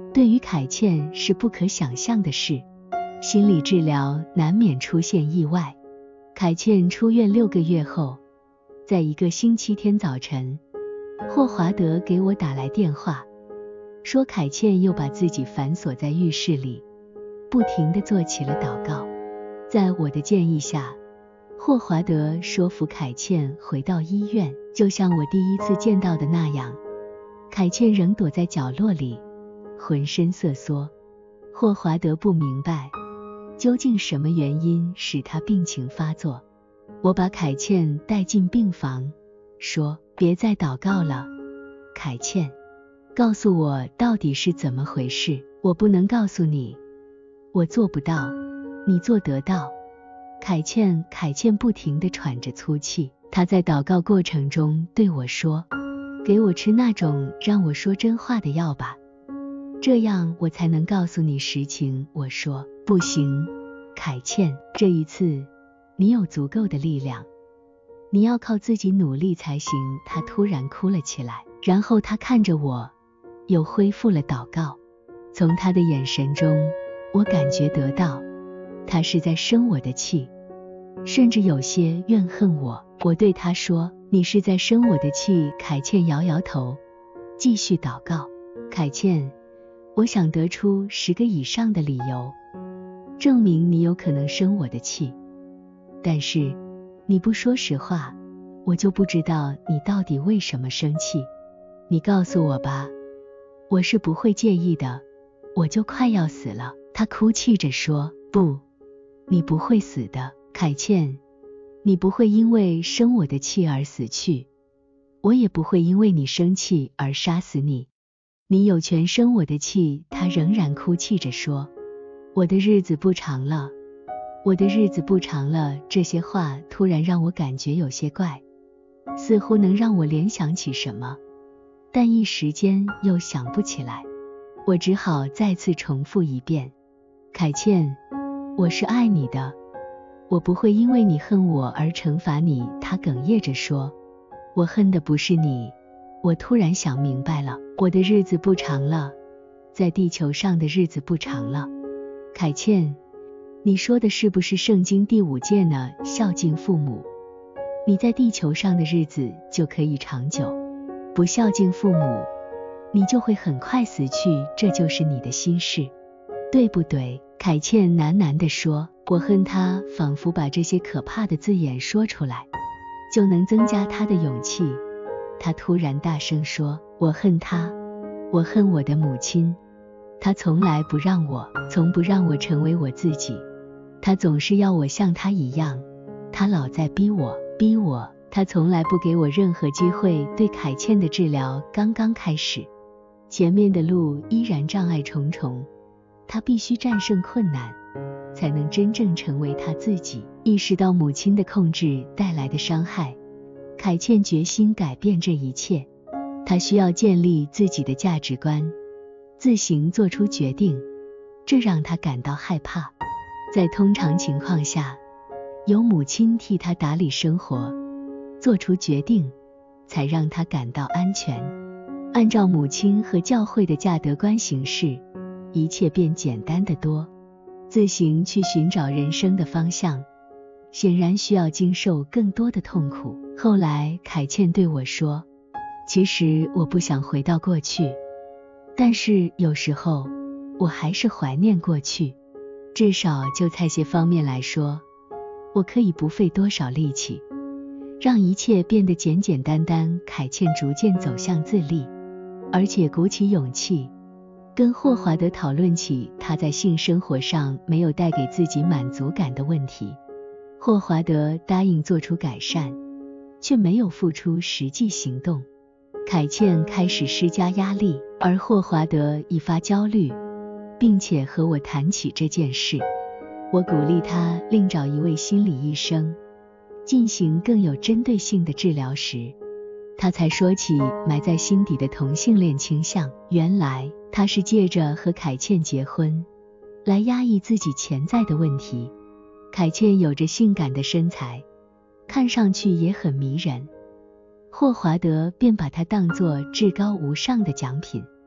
对于凯茜是不可想象的事。心理治疗难免出现意外。凯茜出院六个月后，在一个星期天早晨，霍华德给我打来电话，说凯茜又把自己反锁在浴室里，不停地做起了祷告。在我的建议下，霍华德说服凯茜回到医院，就像我第一次见到的那样，凯茜仍躲在角落里，浑身瑟缩。霍华德不明白究竟什么原因使他病情发作。我把凯茜带进病房，说：别再祷告了，凯茜，告诉我到底是怎么回事。我不能告诉你，我做不到，你做得到。凯茜凯茜不停地喘着粗气，她在祷告过程中对我说：给我吃那种让我说真话的药吧，这样我才能告诉你实情。我说：不行，凯茜，这一次你有足够的力量，你要靠自己努力才行。她突然哭了起来，然后她看着我，又恢复了祷告。从她的眼神中，我感觉得到她是在生我的气，甚至有些怨恨我。我对她说：你是在生我的气。凯茜摇摇头，继续祷告。凯茜，我想得出十个以上的理由，证明你有可能生我的气，但是你不说实话，我就不知道你到底为什么生气。你告诉我吧，我是不会介意的，我就快要死了。他哭泣着说：不，你不会死的，凯茜，你不会因为生我的气而死去，我也不会因为你生气而杀死你。你有权生我的气。他仍然哭泣着说：我的日子不长了，我的日子不长了。这些话突然让我感觉有些怪，似乎能让我联想起什么，但一时间又想不起来。我只好再次重复一遍：凯茜，我是爱你的，我不会因为你恨我而惩罚你。他哽咽着说：我恨的不是你。我突然想明白了，我的日子不长了，在地球上的日子不长了。凯茜，你说的是不是圣经第五诫呢？孝敬父母，你在地球上的日子就可以长久，不孝敬父母，你就会很快死去，这就是你的心事，对不对？凯茜喃喃地说。我恨他仿佛把这些可怕的字眼说出来，就能增加他的勇气。他突然大声说：我恨他，我恨我的母亲，他从来不让我，从不让我成为我自己，他总是要我像他一样，他老在逼我，逼我，他从来不给我任何机会。对凯茜的治疗刚刚开始，前面的路依然障碍重重，他必须战胜困难，才能真正成为他自己。意识到母亲的控制带来的伤害，凯茜决心改变这一切。她需要建立自己的价值观，自行做出决定，这让她感到害怕。在通常情况下，由母亲替她打理生活，做出决定，才让她感到安全。按照母亲和教会的价德观行事，一切变简单得多。自行去寻找人生的方向，显然需要经受更多的痛苦。后来凯茜对我说：其实我不想回到过去，但是有时候我还是怀念过去。至少就在些方面来说，我可以不费多少力气，让一切变得简简单单。凯茜逐渐走向自立，而且鼓起勇气跟霍华德讨论起他在性生活上没有带给自己满足感的问题。霍华德答应做出改善，却没有付出实际行动。凯茜开始施加压力，而霍华德一发焦虑，并且和我谈起这件事。我鼓励他另找一位心理医生，进行更有针对性的治疗时，他才说起埋在心底的同性恋倾向。原来他是借着和凯茜结婚来压抑自己潜在的问题。凯茜有着性感的身材，看上去也很迷人，霍华德便把她当作至高无上的奖品。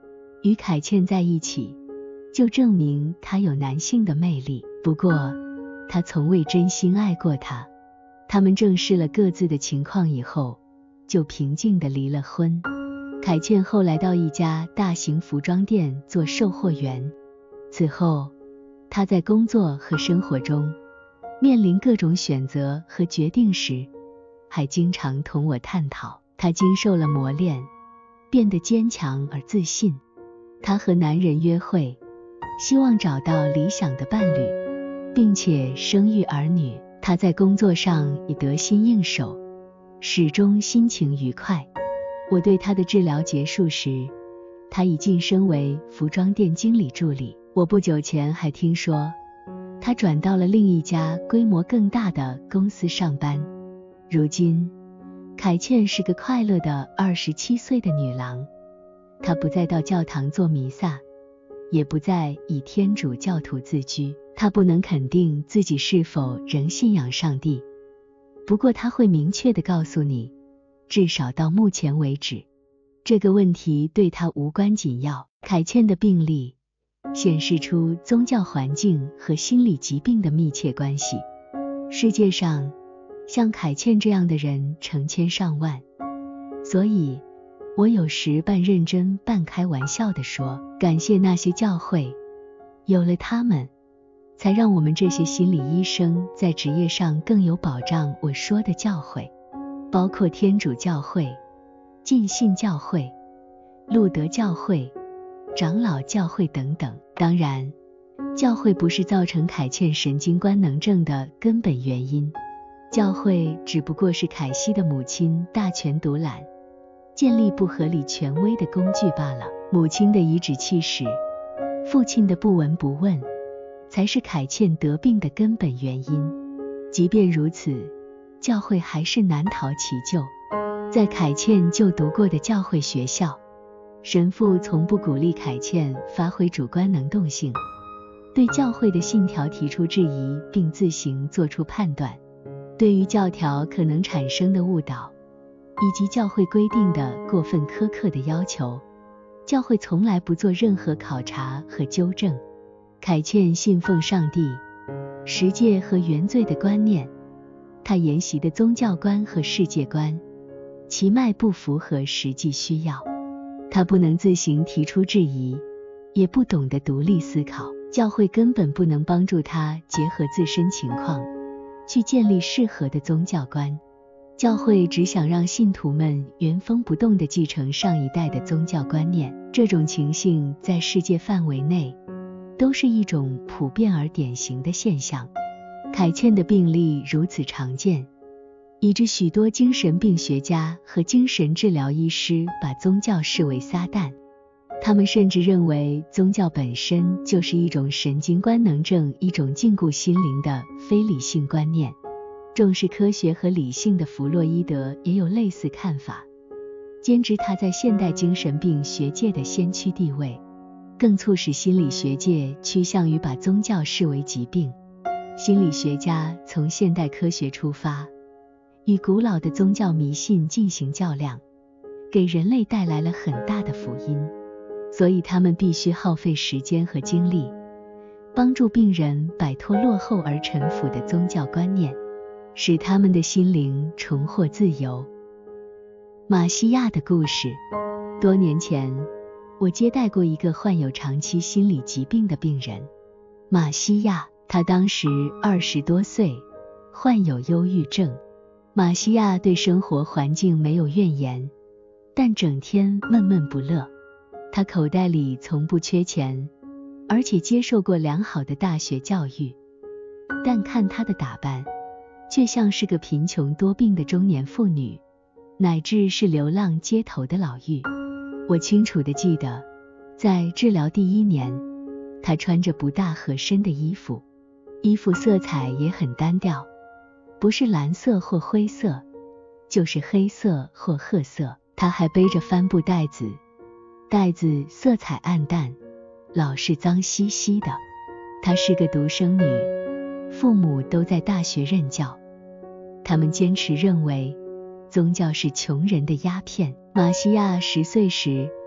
与凯茜在一起，就证明他有男性的魅力。不过，他从未真心爱过她。他们正视了各自的情况以后，就平静地离了婚。凯茜后来到一家大型服装店做售货员。此后，她在工作和生活中面临各种选择和决定时，还经常同我探讨。她经受了磨练，变得坚强而自信。她和男人约会，希望找到理想的伴侣，并且生育儿女。她在工作上也得心应手，始终心情愉快。我对她的治疗结束时，她已晋升为服装店经理助理。我不久前还听说，她转到了另一家规模更大的公司上班。如今，凯茜是个快乐的二十七岁的女郎。她不再到教堂做弥撒，也不再以天主教徒自居。她不能肯定自己是否仍信仰上帝，不过她会明确地告诉你，至少到目前为止，这个问题对她无关紧要。凯茜的病例显示出宗教环境和心理疾病的密切关系。世界上像凯茜这样的人成千上万，所以我有时半认真半开玩笑地说，感谢那些教会，有了他们，才让我们这些心理医生在职业上更有保障。我说的教会包括天主教会、浸信教会、路德教会、长老教会等等。当然，教会不是造成凯茜神经官能症的根本原因，教会只不过是凯西的母亲大权独揽，建立不合理权威的工具罢了。母亲的颐指气使，父亲的不闻不问，才是凯茜得病的根本原因。即便如此，教会还是难逃其咎。在凯茜就读过的教会学校，神父从不鼓励凯茜发挥主观能动性，对教会的信条提出质疑，并自行做出判断。对于教条可能产生的误导，以及教会规定的过分苛刻的要求，教会从来不做任何考察和纠正。凯茜信奉上帝、十诫和原罪的观念，她沿袭的宗教观和世界观，其脉不符合实际需要。她不能自行提出质疑，也不懂得独立思考，教会根本不能帮助她结合自身情况，去建立适合的宗教观。教会只想让信徒们原封不动地继承上一代的宗教观念，这种情形在世界范围内都是一种普遍而典型的现象。凯茜的病例如此常见，以致许多精神病学家和精神治疗医师把宗教视为撒旦。他们甚至认为宗教本身就是一种神经官能症，一种禁锢心灵的非理性观念。重视科学和理性的弗洛伊德也有类似看法，坚持他在现代精神病学界的先驱地位，更促使心理学界趋向于把宗教视为疾病。心理学家从现代科学出发，与古老的宗教迷信进行较量，给人类带来了很大的福音，所以他们必须耗费时间和精力，帮助病人摆脱落后而陈腐的宗教观念，使他们的心灵重获自由。马西亚的故事。多年前，我接待过一个患有长期心理疾病的病人，马西亚。他当时二十多岁，患有忧郁症。马西亚对生活环境没有怨言，但整天闷闷不乐。他口袋里从不缺钱，而且接受过良好的大学教育，但看他的打扮，却像是个贫穷多病的中年妇女，乃至是流浪街头的老妪。我清楚地记得，在治疗第一年，他穿着不大合身的衣服，衣服色彩也很单调，不是蓝色或灰色，就是黑色或褐色。他还背着帆布袋子，袋子色彩暗淡，老是脏兮兮的。她是个独生女，父母都在大学任教，他们坚持认为宗教是穷人的鸦片。马西亚十岁时，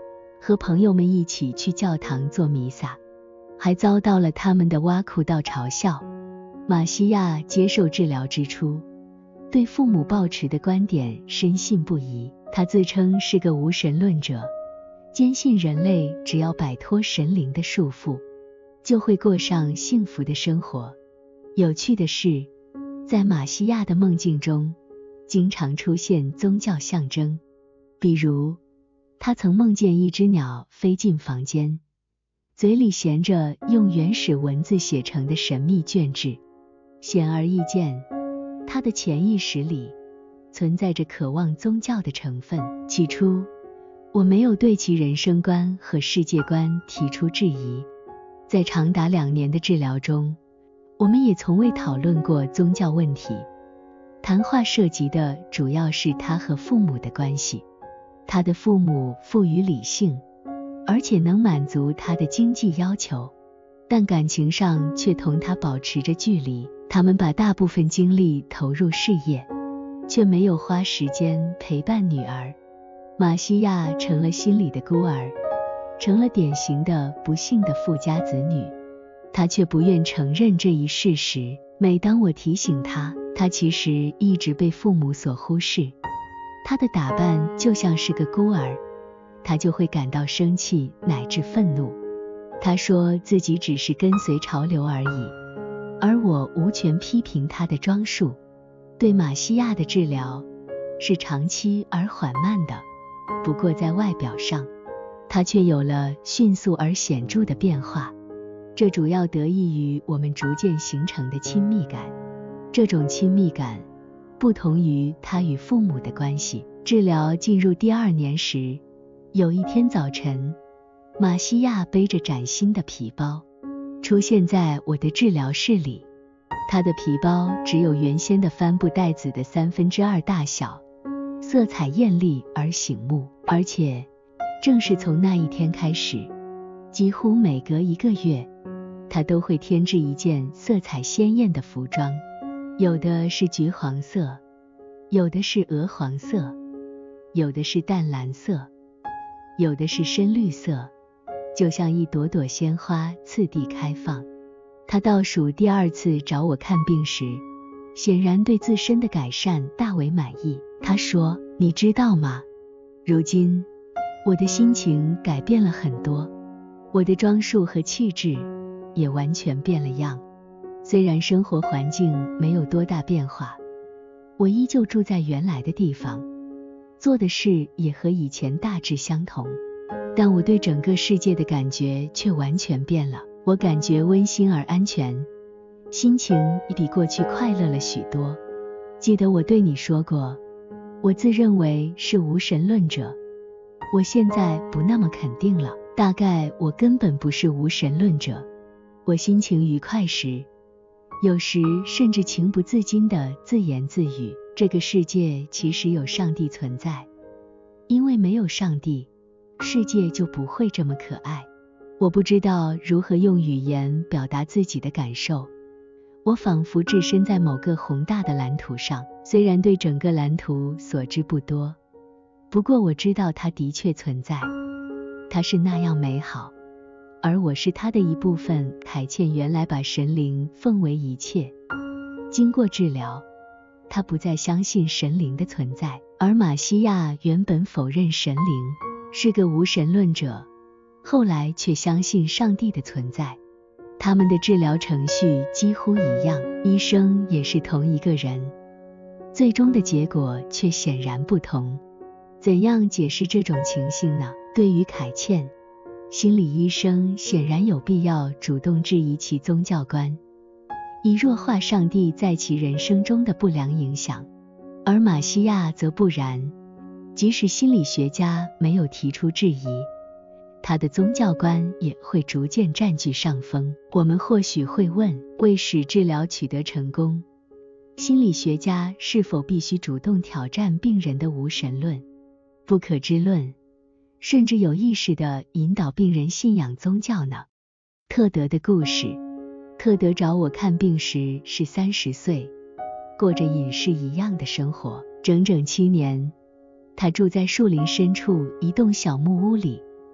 和朋友们一起去教堂做弥撒，还遭到了他们的挖苦道嘲笑。马西亚接受治疗之初，对父母抱持的观点深信不疑，他自称是个无神论者，坚信人类只要摆脱神灵的束缚，就会过上幸福的生活。有趣的是，在马西亚的梦境中，经常出现宗教象征，比如他曾梦见一只鸟飞进房间，嘴里衔着用原始文字写成的神秘卷帙。显而易见，他的潜意识里存在着渴望宗教的成分。起初，我没有对其人生观和世界观提出质疑。在长达两年的治疗中，我们也从未讨论过宗教问题。谈话涉及的主要是他和父母的关系。他的父母富于理性，而且能满足他的经济要求，但感情上却同他保持着距离。他们把大部分精力投入事业，却没有花时间陪伴女儿。马西亚成了心里的孤儿，成了典型的不幸的富家子女。他却不愿承认这一事实。每当我提醒他，他其实一直被父母所忽视，他的打扮就像是个孤儿，他就会感到生气乃至愤怒。他说自己只是跟随潮流而已，而我无权批评他的装束。对马西亚的治疗是长期而缓慢的，不过在外表上，他却有了迅速而显著的变化。这主要得益于我们逐渐形成的亲密感。这种亲密感不同于他与父母的关系。治疗进入第二年时，有一天早晨，马西亚背着崭新的皮包出现在我的治疗室里。他的皮包只有原先的帆布袋子的三分之二大小，色彩艳丽而醒目。而且正是从那一天开始，几乎每隔一个月，他都会添置一件色彩鲜艳的服装，有的是橘黄色，有的是鹅黄色，有的是淡蓝色，有的是深绿色，就像一朵朵鲜花次第开放。他倒数第二次找我看病时，显然对自身的改善大为满意。他说，你知道吗？如今我的心情改变了很多，我的装束和气质也完全变了样。虽然生活环境没有多大变化，我依旧住在原来的地方，做的事也和以前大致相同，但我对整个世界的感觉却完全变了。我感觉温馨而安全，心情也比过去快乐了许多。记得我对你说过，我自认为是无神论者，我现在不那么肯定了。大概我根本不是无神论者。我心情愉快时，有时甚至情不自禁地自言自语，这个世界其实有上帝存在，因为没有上帝，世界就不会这么可爱。我不知道如何用语言表达自己的感受，我仿佛置身在某个宏大的蓝图上，虽然对整个蓝图所知不多，不过我知道它的确存在，它是那样美好，而我是它的一部分。凯茜原来把神灵奉为一切，经过治疗，他不再相信神灵的存在，而马西亚原本否认神灵，是个无神论者，后来却相信上帝的存在。他们的治疗程序几乎一样，医生也是同一个人，最终的结果却显然不同。怎样解释这种情形呢？对于凯茜，心理医生显然有必要主动质疑其宗教观，以弱化上帝在其人生中的不良影响，而马西亚则不然。即使心理学家没有提出质疑，他的宗教观也会逐渐占据上风。我们或许会问，为使治疗取得成功，心理学家是否必须主动挑战病人的无神论、不可知论，甚至有意识地引导病人信仰宗教呢？特德的故事。特德找我看病时是三十岁，过着隐士一样的生活，整整七年，他住在树林深处一栋小木屋里，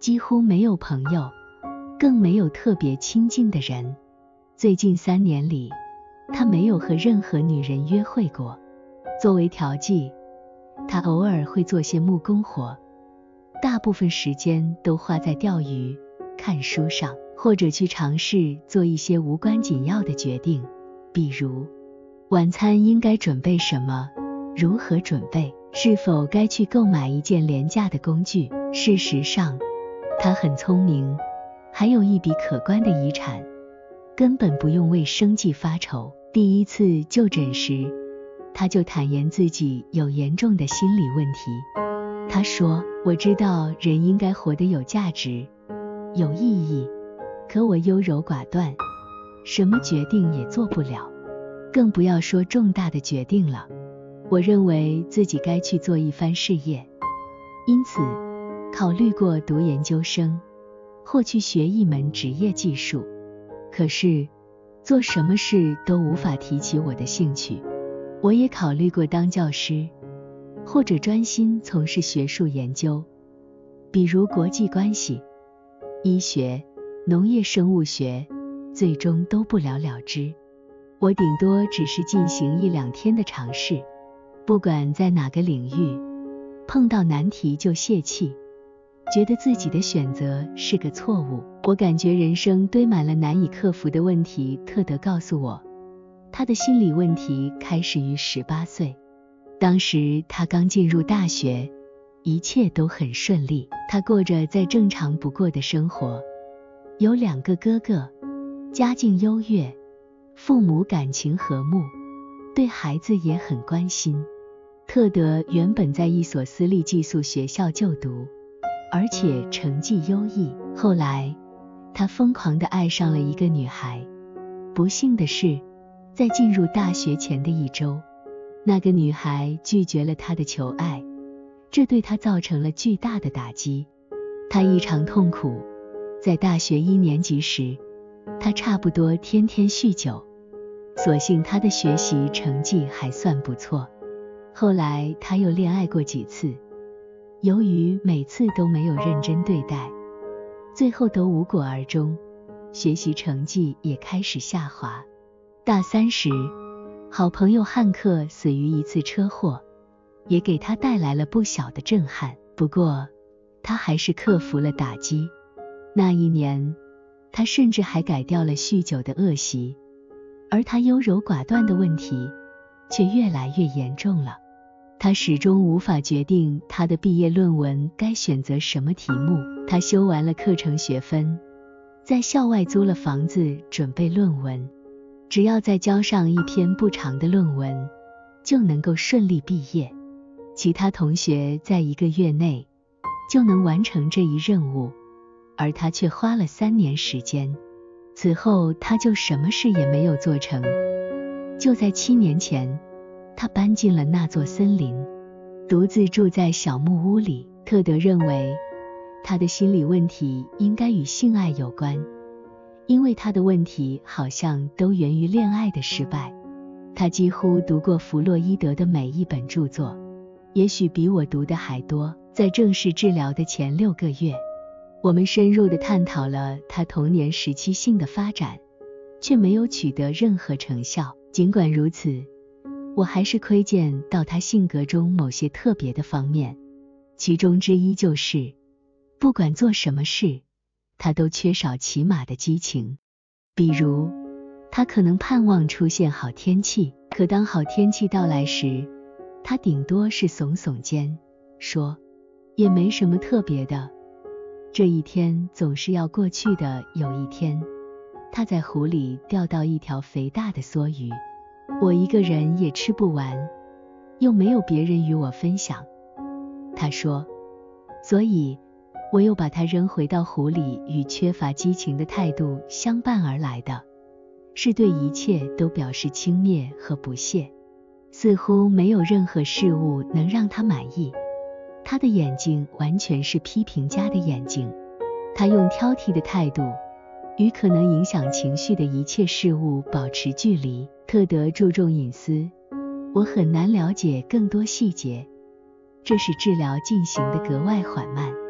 几乎没有朋友，更没有特别亲近的人。最近三年里，他没有和任何女人约会过。作为调剂，他偶尔会做些木工活，大部分时间都花在钓鱼、看书上，或者去尝试做一些无关紧要的决定，比如晚餐应该准备什么，如何准备，是否该去购买一件廉价的工具。事实上，他很聪明，还有一笔可观的遗产，根本不用为生计发愁。第一次就诊时，他就坦言自己有严重的心理问题。他说，我知道人应该活得有价值、有意义，可我优柔寡断，什么决定也做不了，更不要说重大的决定了。我认为自己该去做一番事业，因此考虑过读研究生，或去学一门职业技术。可是做什么事都无法提起我的兴趣。我也考虑过当教师，或者专心从事学术研究，比如国际关系、医学、农业生物学，最终都不了了之。我顶多只是进行一两天的尝试，不管在哪个领域，碰到难题就泄气，觉得自己的选择是个错误。我感觉人生堆满了难以克服的问题。特德告诉我，他的心理问题开始于十八岁，当时他刚进入大学，一切都很顺利，他过着再正常不过的生活，有两个哥哥，家境优越，父母感情和睦，对孩子也很关心。特德原本在一所私立寄宿学校就读，而且成绩优异。后来他疯狂地爱上了一个女孩，不幸的是，在进入大学前的一周，那个女孩拒绝了他的求爱，这对他造成了巨大的打击，他异常痛苦。在大学一年级时，他差不多天天酗酒，所幸他的学习成绩还算不错。后来他又恋爱过几次，由于每次都没有认真对待，最后都无果而终，学习成绩也开始下滑。大三时，好朋友汉克死于一次车祸，也给他带来了不小的震撼。不过，他还是克服了打击。那一年，他甚至还改掉了酗酒的恶习，而他优柔寡断的问题却越来越严重了。他始终无法决定他的毕业论文该选择什么题目。他修完了课程学分，在校外租了房子准备论文，只要再交上一篇不长的论文，就能够顺利毕业。其他同学在一个月内就能完成这一任务，而他却花了三年时间。此后他就什么事也没有做成。就在七年前，他搬进了那座森林，独自住在小木屋里。特德认为他的心理问题应该与性爱有关，因为他的问题好像都源于恋爱的失败。他几乎读过弗洛伊德的每一本著作，也许比我读的还多。在正式治疗的前六个月，我们深入地探讨了他童年时期性的发展，却没有取得任何成效。尽管如此，我还是窥见到他性格中某些特别的方面，其中之一就是，不管做什么事，他都缺少起码的激情。比如，他可能盼望出现好天气，可当好天气到来时，他顶多是耸耸肩，说，也没什么特别的，这一天总是要过去的。有一天，他在湖里钓到一条肥大的梭鱼，我一个人也吃不完，又没有别人与我分享。他说，所以我又把它扔回到湖里，与缺乏激情的态度相伴而来的，是对一切都表示轻蔑和不屑，似乎没有任何事物能让他满意。他的眼睛完全是批评家的眼睛，他用挑剔的态度与可能影响情绪的一切事物保持距离。特德注重隐私，我很难了解更多细节，这使治疗进行得格外缓慢。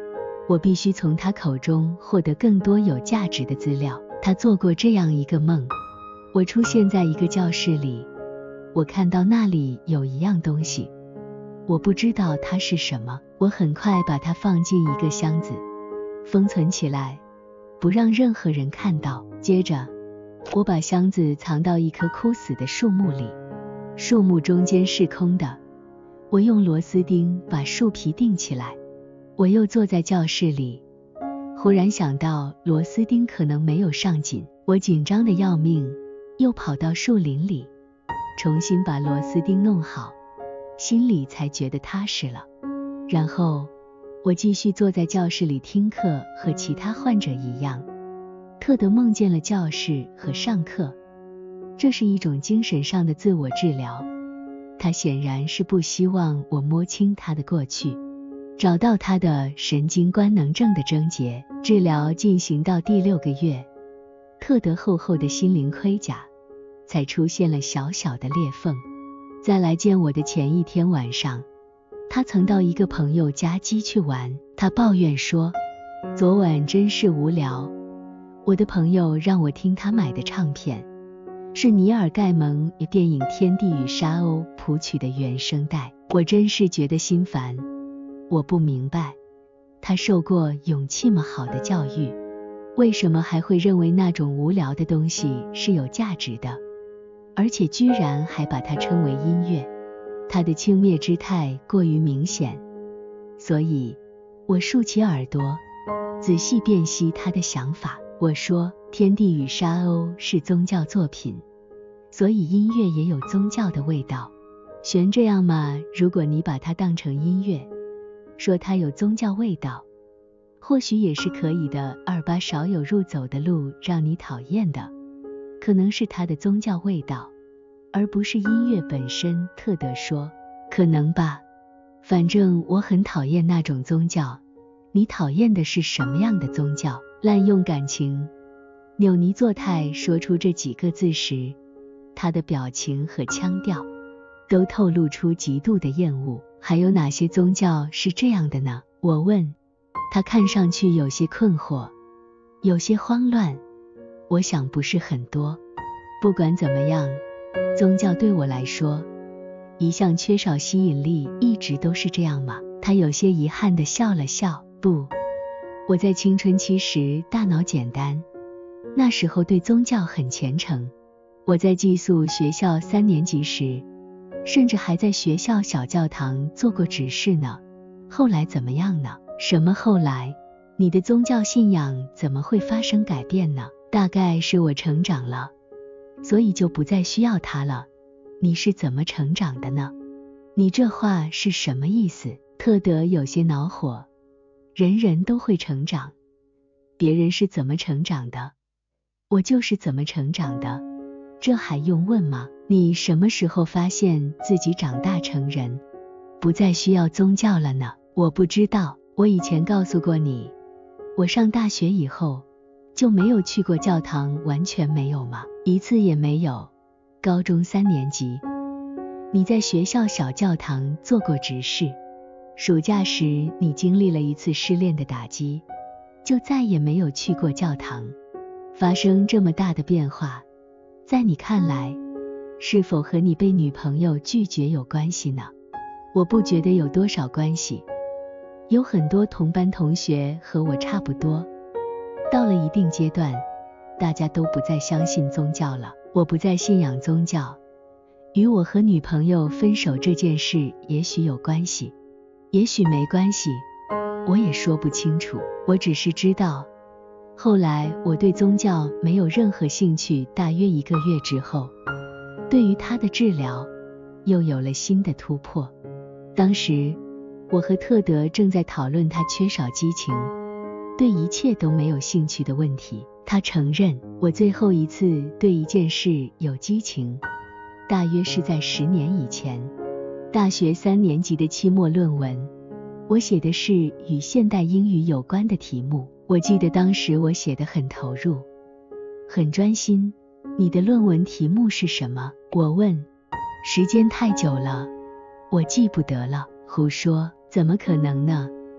我必须从他口中获得更多有价值的资料。他做过这样一个梦，我出现在一个教室里，我看到那里有一样东西，我不知道它是什么，我很快把它放进一个箱子，封存起来，不让任何人看到。接着，我把箱子藏到一棵枯死的树木里，树木中间是空的，我用螺丝钉把树皮钉起来。我又坐在教室里，忽然想到螺丝钉可能没有上紧，我紧张得要命，又跑到树林里，重新把螺丝钉弄好，心里才觉得踏实了。然后我继续坐在教室里听课，和其他患者一样。特德梦见了教室和上课，这是一种精神上的自我治疗。他显然是不希望我摸清他的过去，找到他的神经官能症的症结。治疗进行到第六个月，特德厚厚的心灵盔甲才出现了小小的裂缝。在来见我的前一天晚上，他曾到一个朋友家鸡去玩，他抱怨说，昨晚真是无聊，我的朋友让我听他买的唱片，是尼尔盖蒙电影《天地与沙鸥》谱曲的原声带，我真是觉得心烦。我不明白，他受过勇气么好的教育，为什么还会认为那种无聊的东西是有价值的，而且居然还把它称为音乐。他的轻蔑之态过于明显，所以我竖起耳朵，仔细辨析他的想法。我说，天地与沙鸥是宗教作品，所以音乐也有宗教的味道。悬这样嘛，如果你把它当成音乐，说它有宗教味道，或许也是可以的。二八少有路走的路让你讨厌的，可能是它的宗教味道，而不是音乐本身。特德说，可能吧，反正我很讨厌那种宗教。你讨厌的是什么样的宗教？滥用感情。纽尼作态说出这几个字时，他的表情和腔调都透露出极度的厌恶。还有哪些宗教是这样的呢？我问。他看上去有些困惑，有些慌乱。我想不是很多。不管怎么样，宗教对我来说一向缺少吸引力，一直都是这样吗？他有些遗憾地笑了笑。不，我在青春期时大脑简单，那时候对宗教很虔诚。我在寄宿学校三年级时，甚至还在学校小教堂做过执事呢。后来怎么样呢？什么后来？你的宗教信仰怎么会发生改变呢？大概是我成长了，所以就不再需要它了。你是怎么成长的呢？你这话是什么意思？特德有些恼火。人人都会成长，别人是怎么成长的，我就是怎么成长的，这还用问吗？你什么时候发现自己长大成人，不再需要宗教了呢？我不知道，我以前告诉过你，我上大学以后就没有去过教堂，完全没有吗？一次也没有。高中三年级，你在学校小教堂做过执事，暑假时你经历了一次失恋的打击，就再也没有去过教堂。发生这么大的变化，在你看来，是否和你被女朋友拒绝有关系呢？我不觉得有多少关系，有很多同班同学和我差不多，到了一定阶段，大家都不再相信宗教了。我不再信仰宗教，与我和女朋友分手这件事也许有关系，也许没关系，我也说不清楚。我只是知道，后来我对宗教没有任何兴趣。大约一个月之后，对于他的治疗又有了新的突破。当时我和特德正在讨论他缺少激情，对一切都没有兴趣的问题。他承认，我最后一次对一件事有激情，大约是在十年以前，大学三年级的期末论文，我写的是与现代英语有关的题目。我记得当时我写得很投入，很专心。你的论文题目是什么？我问。时间太久了，我记不得了。胡说，怎么可能呢？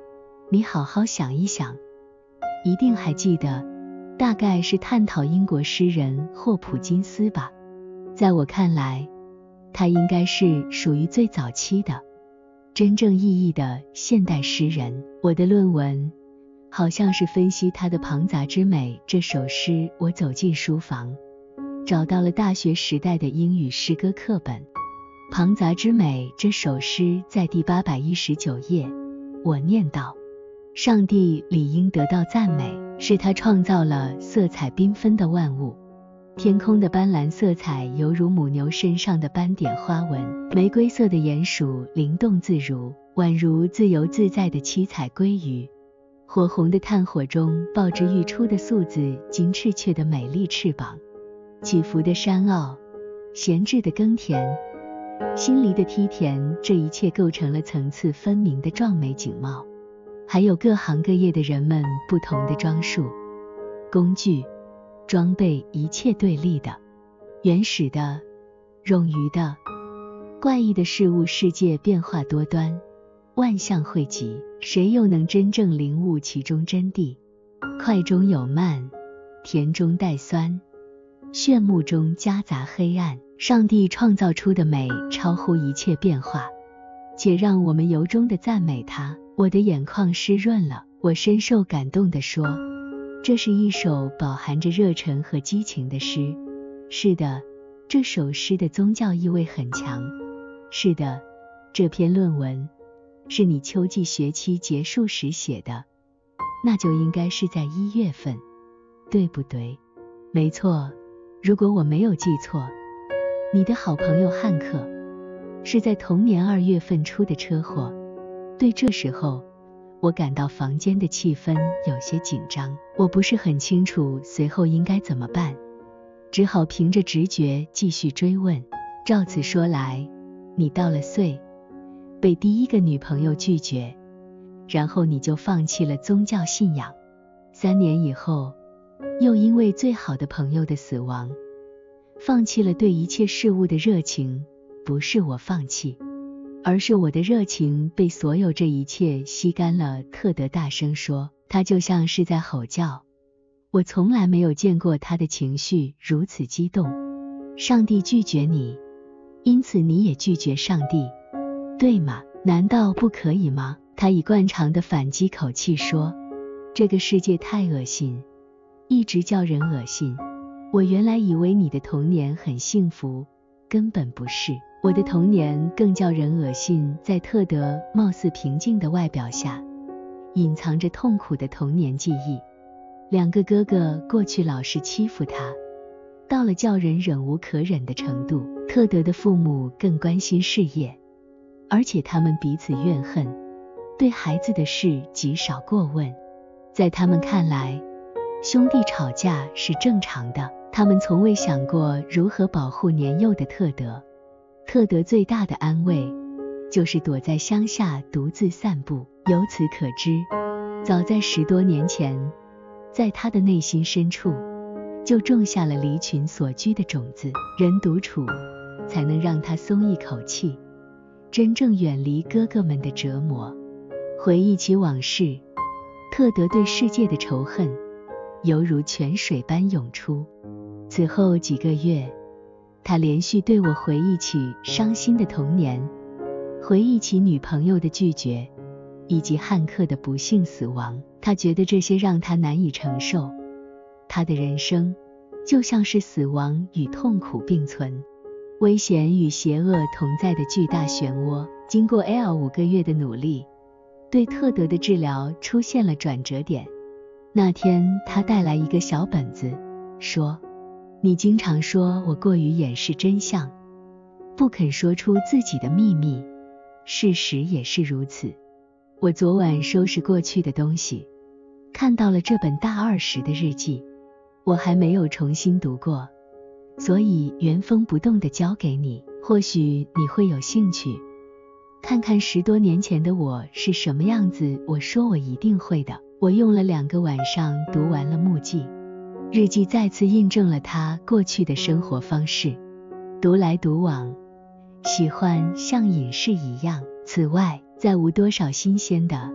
你好好想一想，一定还记得，大概是探讨英国诗人霍普金斯吧。在我看来，他应该是属于最早期的真正意义的现代诗人。我的论文好像是分析他的《庞杂之美》这首诗。我走进书房，找到了大学时代的英语诗歌课本。《庞杂之美》这首诗在第八百一十九页，我念道：上帝理应得到赞美，是他创造了色彩缤纷的万物。天空的斑斓色彩犹如母牛身上的斑点花纹，玫瑰色的鼹鼠灵动自如，宛如自由自在的七彩鲑鱼。火红的炭火中爆着欲出的素子金翅雀的美丽翅膀，起伏的山坳，闲置的耕田，心离的梯田，这一切构成了层次分明的壮美景貌。还有各行各业的人们不同的装束、工具、装备，一切对立的、原始的、冗余的、怪异的事物，世界变化多端，万象汇集，谁又能真正领悟其中真谛？快中有慢，甜中带酸，炫目中夹杂黑暗。上帝创造出的美超乎一切变化，且让我们由衷地赞美它。我的眼眶湿润了，我深受感动地说，这是一首饱含着热忱和激情的诗。是的，这首诗的宗教意味很强。是的，这篇论文是你秋季学期结束时写的，那就应该是在一月份，对不对？没错，如果我没有记错，你的好朋友汉克是在同年二月份出的车祸。对，这时候我感到房间的气氛有些紧张，我不是很清楚随后应该怎么办，只好凭着直觉继续追问。照此说来，你到了岁，被第一个女朋友拒绝，然后你就放弃了宗教信仰。三年以后，又因为最好的朋友的死亡，放弃了对一切事物的热情。不是我放弃，而是我的热情被所有这一切吸干了。特德大声说，他就像是在吼叫。我从来没有见过他的情绪如此激动。上帝拒绝你，因此你也拒绝上帝，对吗？难道不可以吗？他以惯常的反击口气说，这个世界太恶心，一直叫人恶心。我原来以为你的童年很幸福，根本不是。我的童年更叫人恶心。在特德貌似平静的外表下，隐藏着痛苦的童年记忆。两个哥哥过去老是欺负他，到了叫人忍无可忍的程度。特德的父母更关心事业，而且他们彼此怨恨，对孩子的事极少过问。在他们看来，兄弟吵架是正常的，他们从未想过如何保护年幼的特德。特德最大的安慰就是躲在乡下独自散步。由此可知，早在十多年前，在他的内心深处就种下了离群所居的种子。人独处才能让他松一口气，真正远离哥哥们的折磨。回忆起往事，特德对世界的仇恨犹如泉水般涌出。此后几个月，他连续对我回忆起伤心的童年，回忆起女朋友的拒绝，以及汉克的不幸死亡。他觉得这些让他难以承受。他的人生就像是死亡与痛苦并存，危险与邪恶同在的巨大漩涡。经过 L 五个月的努力，对特德的治疗出现了转折点。那天他带来一个小本子，说，你经常说我过于掩饰真相，不肯说出自己的秘密，事实也是如此。我昨晚收拾过去的东西，看到了这本大二时的日记，我还没有重新读过，所以原封不动地交给你，或许你会有兴趣，看看十多年前的我是什么样子。我说我一定会的。我用了两个晚上读完了目记，日记再次印证了他过去的生活方式，独来独往，喜欢像隐士一样。此外，再无多少新鲜的、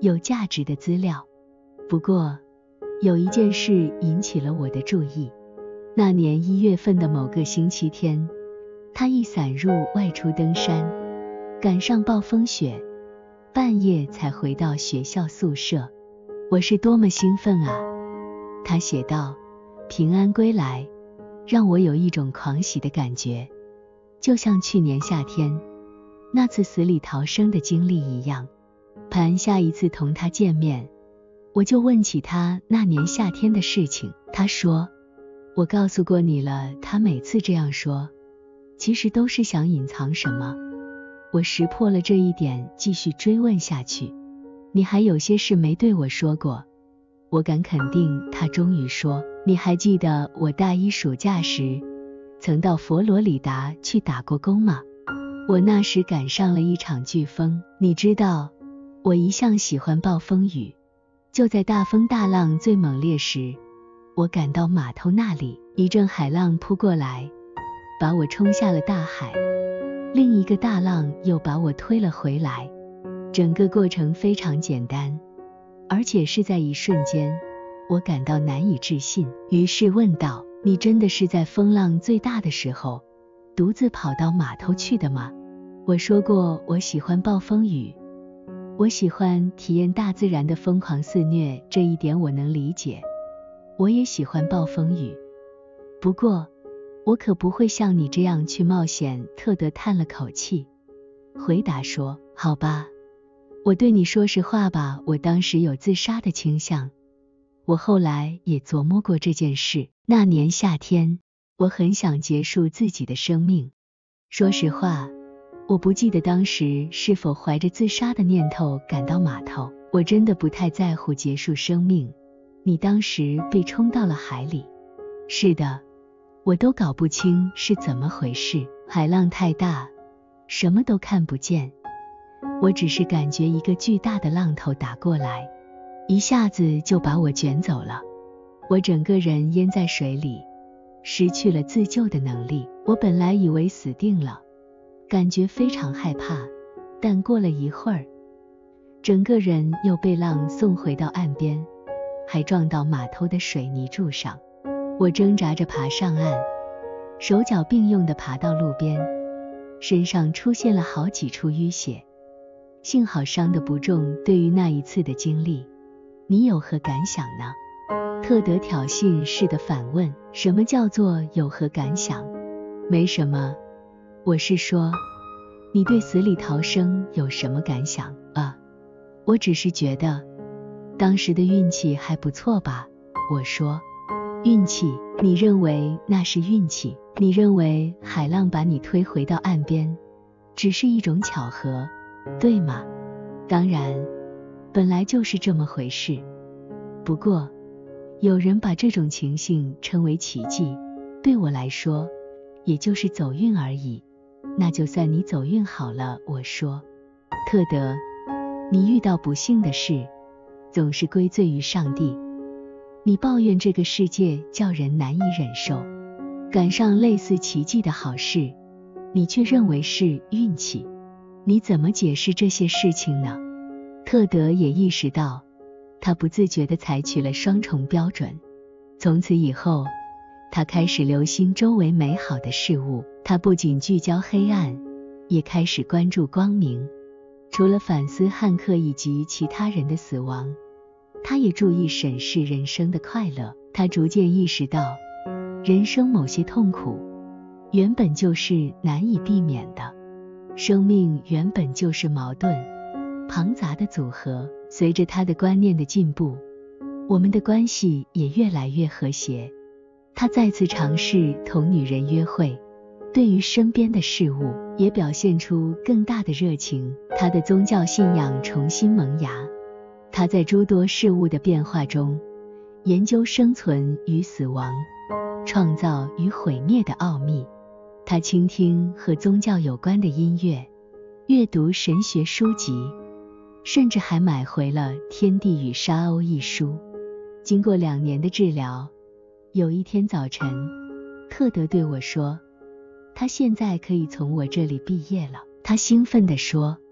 有价值的资料。不过，有一件事引起了我的注意。那年一月份的某个星期天，他一散入外出登山，赶上暴风雪，半夜才回到学校宿舍。我是多么兴奋啊！他写道，平安归来，让我有一种狂喜的感觉，就像去年夏天那次死里逃生的经历一样。盘下一次同他见面，我就问起他那年夏天的事情。他说，我告诉过你了。他每次这样说，其实都是想隐藏什么。我识破了这一点，继续追问下去。你还有些事没对我说过。我敢肯定，他终于说，你还记得我大一暑假时曾到佛罗里达去打过工吗？我那时赶上了一场飓风。你知道，我一向喜欢暴风雨。就在大风大浪最猛烈时，我赶到码头那里，一阵海浪扑过来，把我冲下了大海，另一个大浪又把我推了回来。整个过程非常简单，而且是在一瞬间，我感到难以置信，于是问道，你真的是在风浪最大的时候独自跑到码头去的吗？我说过，我喜欢暴风雨，我喜欢体验大自然的疯狂肆虐，这一点我能理解。我也喜欢暴风雨，不过我可不会像你这样去冒险。特德叹了口气，回答说，好吧，我对你说实话吧，我当时有自杀的倾向。我后来也琢磨过这件事。那年夏天，我很想结束自己的生命。说实话，我不记得当时是否怀着自杀的念头赶到码头。我真的不太在乎结束生命。你当时被冲到了海里。是的，我都搞不清是怎么回事，海浪太大，什么都看不见。我只是感觉一个巨大的浪头打过来，一下子就把我卷走了。我整个人淹在水里，失去了自救的能力。我本来以为死定了，感觉非常害怕，但过了一会儿，整个人又被浪送回到岸边，还撞到码头的水泥柱上。我挣扎着爬上岸，手脚并用地爬到路边，身上出现了好几处淤血，幸好伤得不重。对于那一次的经历，你有何感想呢？特德挑衅似的反问。什么叫做有何感想？没什么，我是说，你对死里逃生有什么感想啊？我只是觉得当时的运气还不错吧。我说，运气？你认为那是运气？你认为海浪把你推回到岸边只是一种巧合，对吗？当然，本来就是这么回事。不过，有人把这种情形称为奇迹，对我来说，也就是走运而已。那就算你走运好了。我说，特德，你遇到不幸的事，总是归罪于上帝。你抱怨这个世界叫人难以忍受，赶上类似奇迹的好事，你却认为是运气。你怎么解释这些事情呢？特德也意识到，他不自觉地采取了双重标准。从此以后，他开始留心周围美好的事物。他不仅聚焦黑暗，也开始关注光明。除了反思汉克以及其他人的死亡，他也注意审视人生的快乐。他逐渐意识到，人生某些痛苦原本就是难以避免的，生命原本就是矛盾庞杂的组合。随着他的观念的进步，我们的关系也越来越和谐。他再次尝试同女人约会，对于身边的事物也表现出更大的热情。他的宗教信仰重新萌芽，他在诸多事物的变化中研究生存与死亡、创造与毁灭的奥秘。他倾听和宗教有关的音乐，阅读神学书籍，甚至还买回了《天地与沙鸥》一书。经过两年的治疗，有一天早晨，特德对我说，他现在可以从我这里毕业了。他兴奋地说，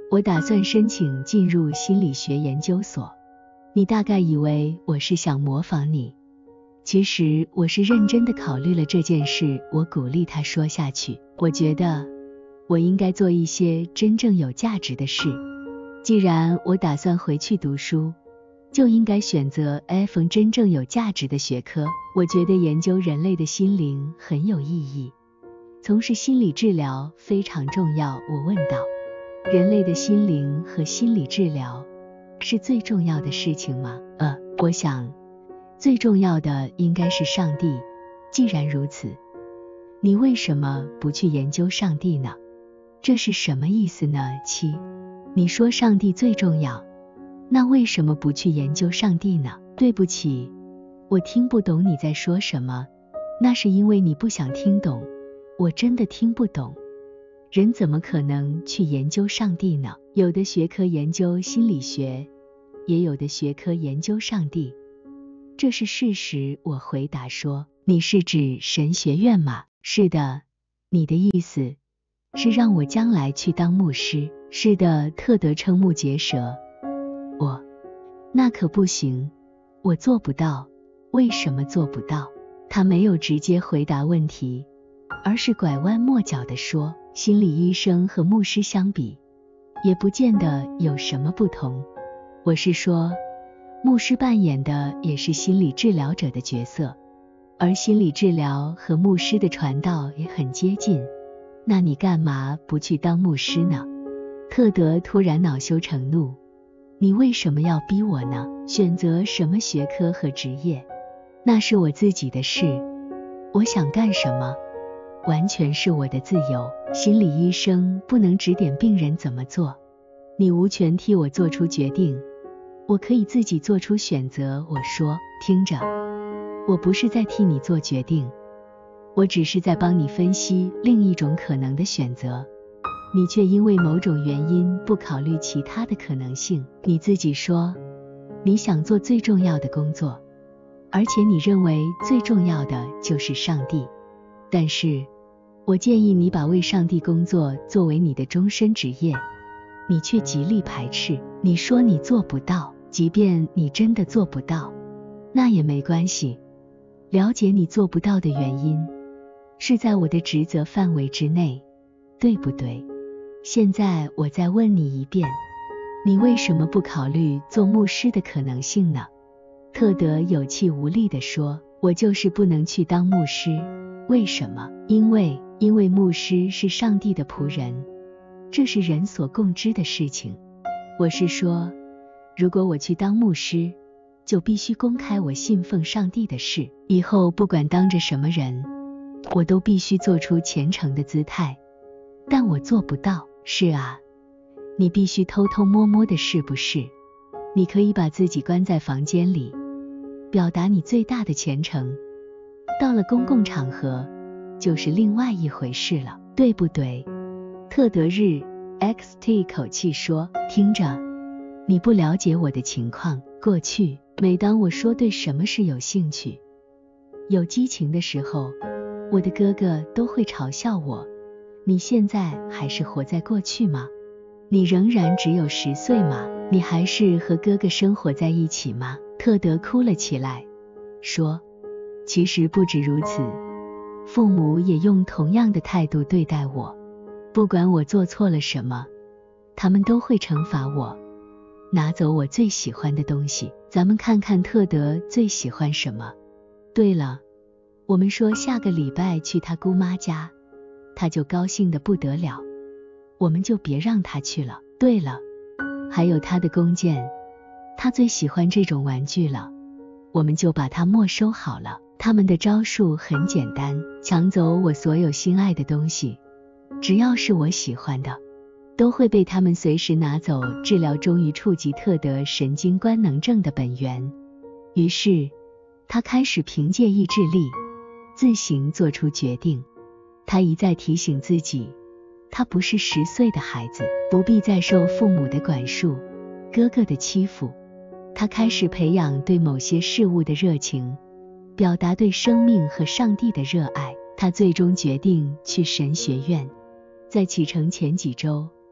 我打算申请进入心理学研究所。你大概以为我是想模仿你，其实我是认真的考虑了这件事。我鼓励他说下去，我觉得我应该做一些真正有价值的事。既然我打算回去读书，就应该选择 F 真正有价值的学科。我觉得研究人类的心灵很有意义，从事心理治疗非常重要。我问道，人类的心灵和心理治疗是最重要的事情吗？呃，我想最重要的应该是上帝。既然如此，你为什么不去研究上帝呢？这是什么意思呢？七，你说上帝最重要，那为什么不去研究上帝呢？对不起，我听不懂你在说什么。那是因为你不想听懂，我真的听不懂。人怎么可能去研究上帝呢？有的学科研究心理学，也有的学科研究上帝，这是事实。我回答说，你是指神学院吗？是的。你的意思是让我将来去当牧师？是的。特德瞠目结舌。我，那可不行，我做不到。为什么做不到？他没有直接回答问题，而是拐弯抹角地说，心理医生和牧师相比，也不见得有什么不同。我是说，牧师扮演的也是心理治疗者的角色，而心理治疗和牧师的传道也很接近。那你干嘛不去当牧师呢？特德突然恼羞成怒，你为什么要逼我呢？选择什么学科和职业，那是我自己的事，我想干什么完全是我的自由。心理医生不能指点病人怎么做，你无权替我做出决定，我可以自己做出选择。我说，听着，我不是在替你做决定，我只是在帮你分析另一种可能的选择，你却因为某种原因不考虑其他的可能性。你自己说，你想做最重要的工作，而且你认为最重要的就是上帝，但是我建议你把为上帝工作作为你的终身职业，你却极力排斥。你说你做不到，即便你真的做不到，那也没关系，了解你做不到的原因是在我的职责范围之内，对不对？现在我再问你一遍，你为什么不考虑做牧师的可能性呢？特德有气无力地说，我就是不能去当牧师。为什么？因为因为牧师是上帝的仆人，这是人所共知的事情。我是说，如果我去当牧师，就必须公开我信奉上帝的事，以后不管当着什么人，我都必须做出虔诚的姿态，但我做不到。是啊，你必须偷偷摸摸的，是不是？你可以把自己关在房间里，表达你最大的虔诚，到了公共场合就是另外一回事了，对不对？特德日 X T 口气说，听着，你不了解我的情况。过去每当我说对什么事有兴趣、有激情的时候，我的哥哥都会嘲笑我。你现在还是活在过去吗？你仍然只有十岁吗？你还是和哥哥生活在一起吗？特德哭了起来，说，其实不止如此，父母也用同样的态度对待我，不管我做错了什么，他们都会惩罚我，拿走我最喜欢的东西。咱们看看特德最喜欢什么。对了，我们说下个礼拜去他姑妈家，他就高兴得不得了，我们就别让他去了。对了，还有他的弓箭，他最喜欢这种玩具了，我们就把它没收好了。他们的招数很简单，抢走我所有心爱的东西，只要是我喜欢的，都会被他们随时拿走。治疗终于触及特德神经官能症的本源，于是他开始凭借意志力自行做出决定。他一再提醒自己，他不是十岁的孩子，不必再受父母的管束、哥哥的欺负。他开始培养对某些事物的热情，表达对生命和上帝的热爱。他最终决定去神学院。在启程前几周，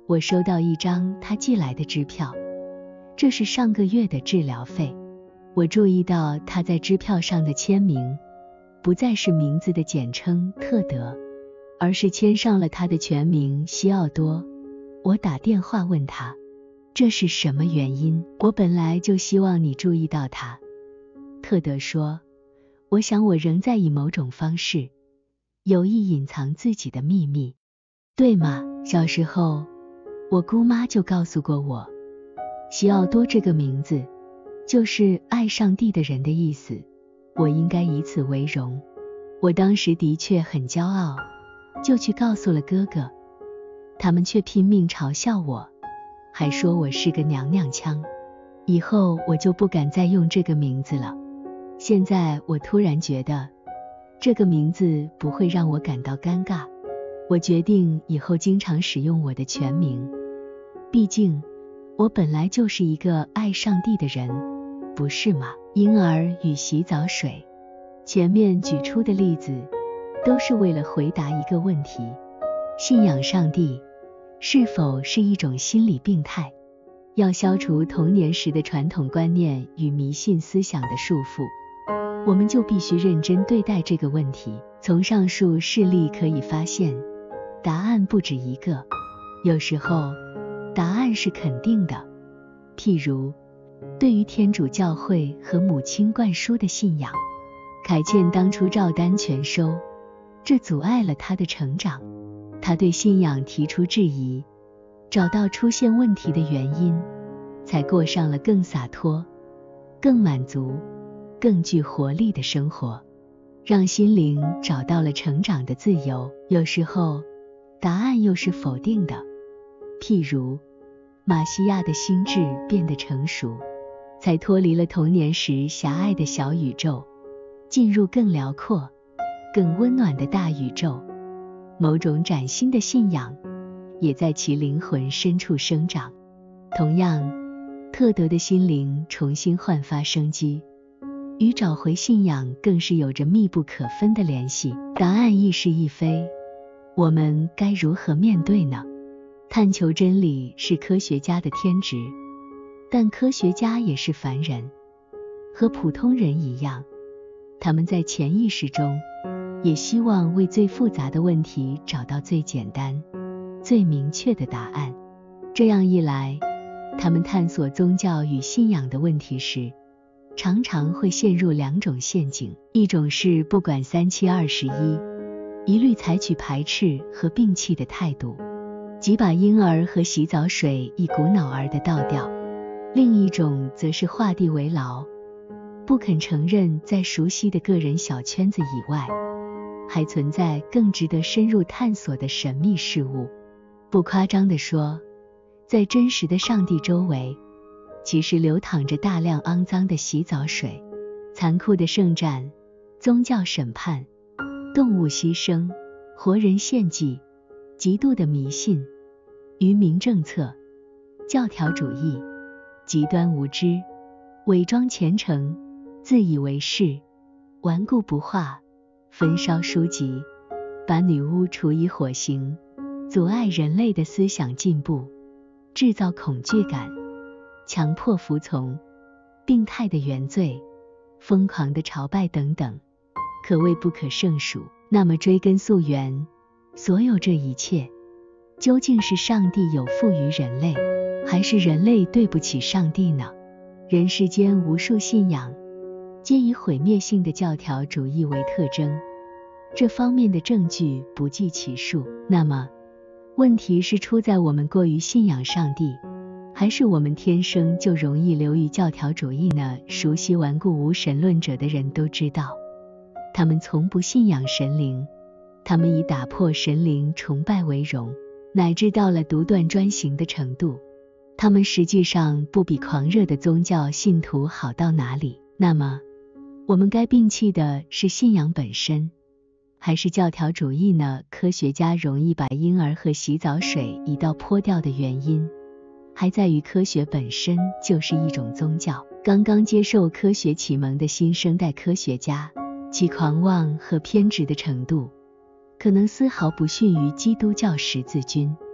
我收到一张他寄来的支票，这是上个月的治疗费。我注意到他在支票上的签名不再是名字的简称特德，而是签上了他的全名西奥多。我打电话问他，这是什么原因？我本来就希望你注意到他。特德说，我想我仍在以某种方式有意隐藏自己的秘密，对吗？小时候我姑妈就告诉过我，西奥多这个名字就是爱上帝的人的意思，我应该以此为荣。我当时的确很骄傲，就去告诉了哥哥，他们却拼命嘲笑我，还说我是个娘娘腔。以后我就不敢再用这个名字了。现在我突然觉得这个名字不会让我感到尴尬，我决定以后经常使用我的全名。毕竟我本来就是一个爱上帝的人，不是吗？婴儿与洗澡水，前面举出的例子都是为了回答一个问题：信仰上帝是否是一种心理病态？要消除童年时的传统观念与迷信思想的束缚，我们就必须认真对待这个问题。从上述事例可以发现，答案不止一个，有时候答案是肯定的。譬如对于天主教会和母亲灌输的信仰，凯茜当初照单全收，这阻碍了她的成长。她对信仰提出质疑，找到出现问题的原因，才过上了更洒脱、更满足、更具活力的生活，让心灵找到了成长的自由。有时候答案又是否定的，譬如马西亚的心智变得成熟，才脱离了童年时狭隘的小宇宙，进入更辽阔、更温暖的大宇宙。某种崭新的信仰也在其灵魂深处生长。同样，特德的心灵重新焕发生机，与找回信仰更是有着密不可分的联系。答案亦是亦非，我们该如何面对呢？探求真理是科学家的天职，但科学家也是凡人，和普通人一样，他们在潜意识中也希望为最复杂的问题找到最简单、最明确的答案。这样一来，他们探索宗教与信仰的问题时，常常会陷入两种陷阱：一种是不管三七二十一，一律采取排斥和摒弃的态度，即把婴儿和洗澡水一股脑儿地倒掉；另一种则是画地为牢，不肯承认在熟悉的个人小圈子以外，还存在更值得深入探索的神秘事物。不夸张地说，在真实的上帝周围，其实流淌着大量肮脏的洗澡水，残酷的圣战、宗教审判、动物牺牲、活人献祭、极度的迷信、愚民政策、教条主义、极端无知、伪装虔诚、自以为是、顽固不化、焚烧书籍、把女巫处以火刑、阻碍人类的思想进步、制造恐惧感、强迫服从、病态的原罪、疯狂的朝拜等等，可谓不可胜数。那么追根溯源，所有这一切究竟是上帝有负于人类，还是人类对不起上帝呢？人世间无数信仰皆以毁灭性的教条主义为特征，这方面的证据不计其数。那么问题是出在我们过于信仰上帝，还是我们天生就容易流于教条主义呢？熟悉顽固无神论者的人都知道，他们从不信仰神灵，他们以打破神灵崇拜为荣，乃至到了独断专行的程度，他们实际上不比狂热的宗教信徒好到哪里。那么我们该摒弃的是信仰本身，还是教条主义呢？科学家容易把婴儿和洗澡水一道泼掉的原因，还在于科学本身就是一种宗教。刚刚接受科学启蒙的新生代科学家，其狂妄和偏执的程度，可能丝毫不逊于基督教十字军，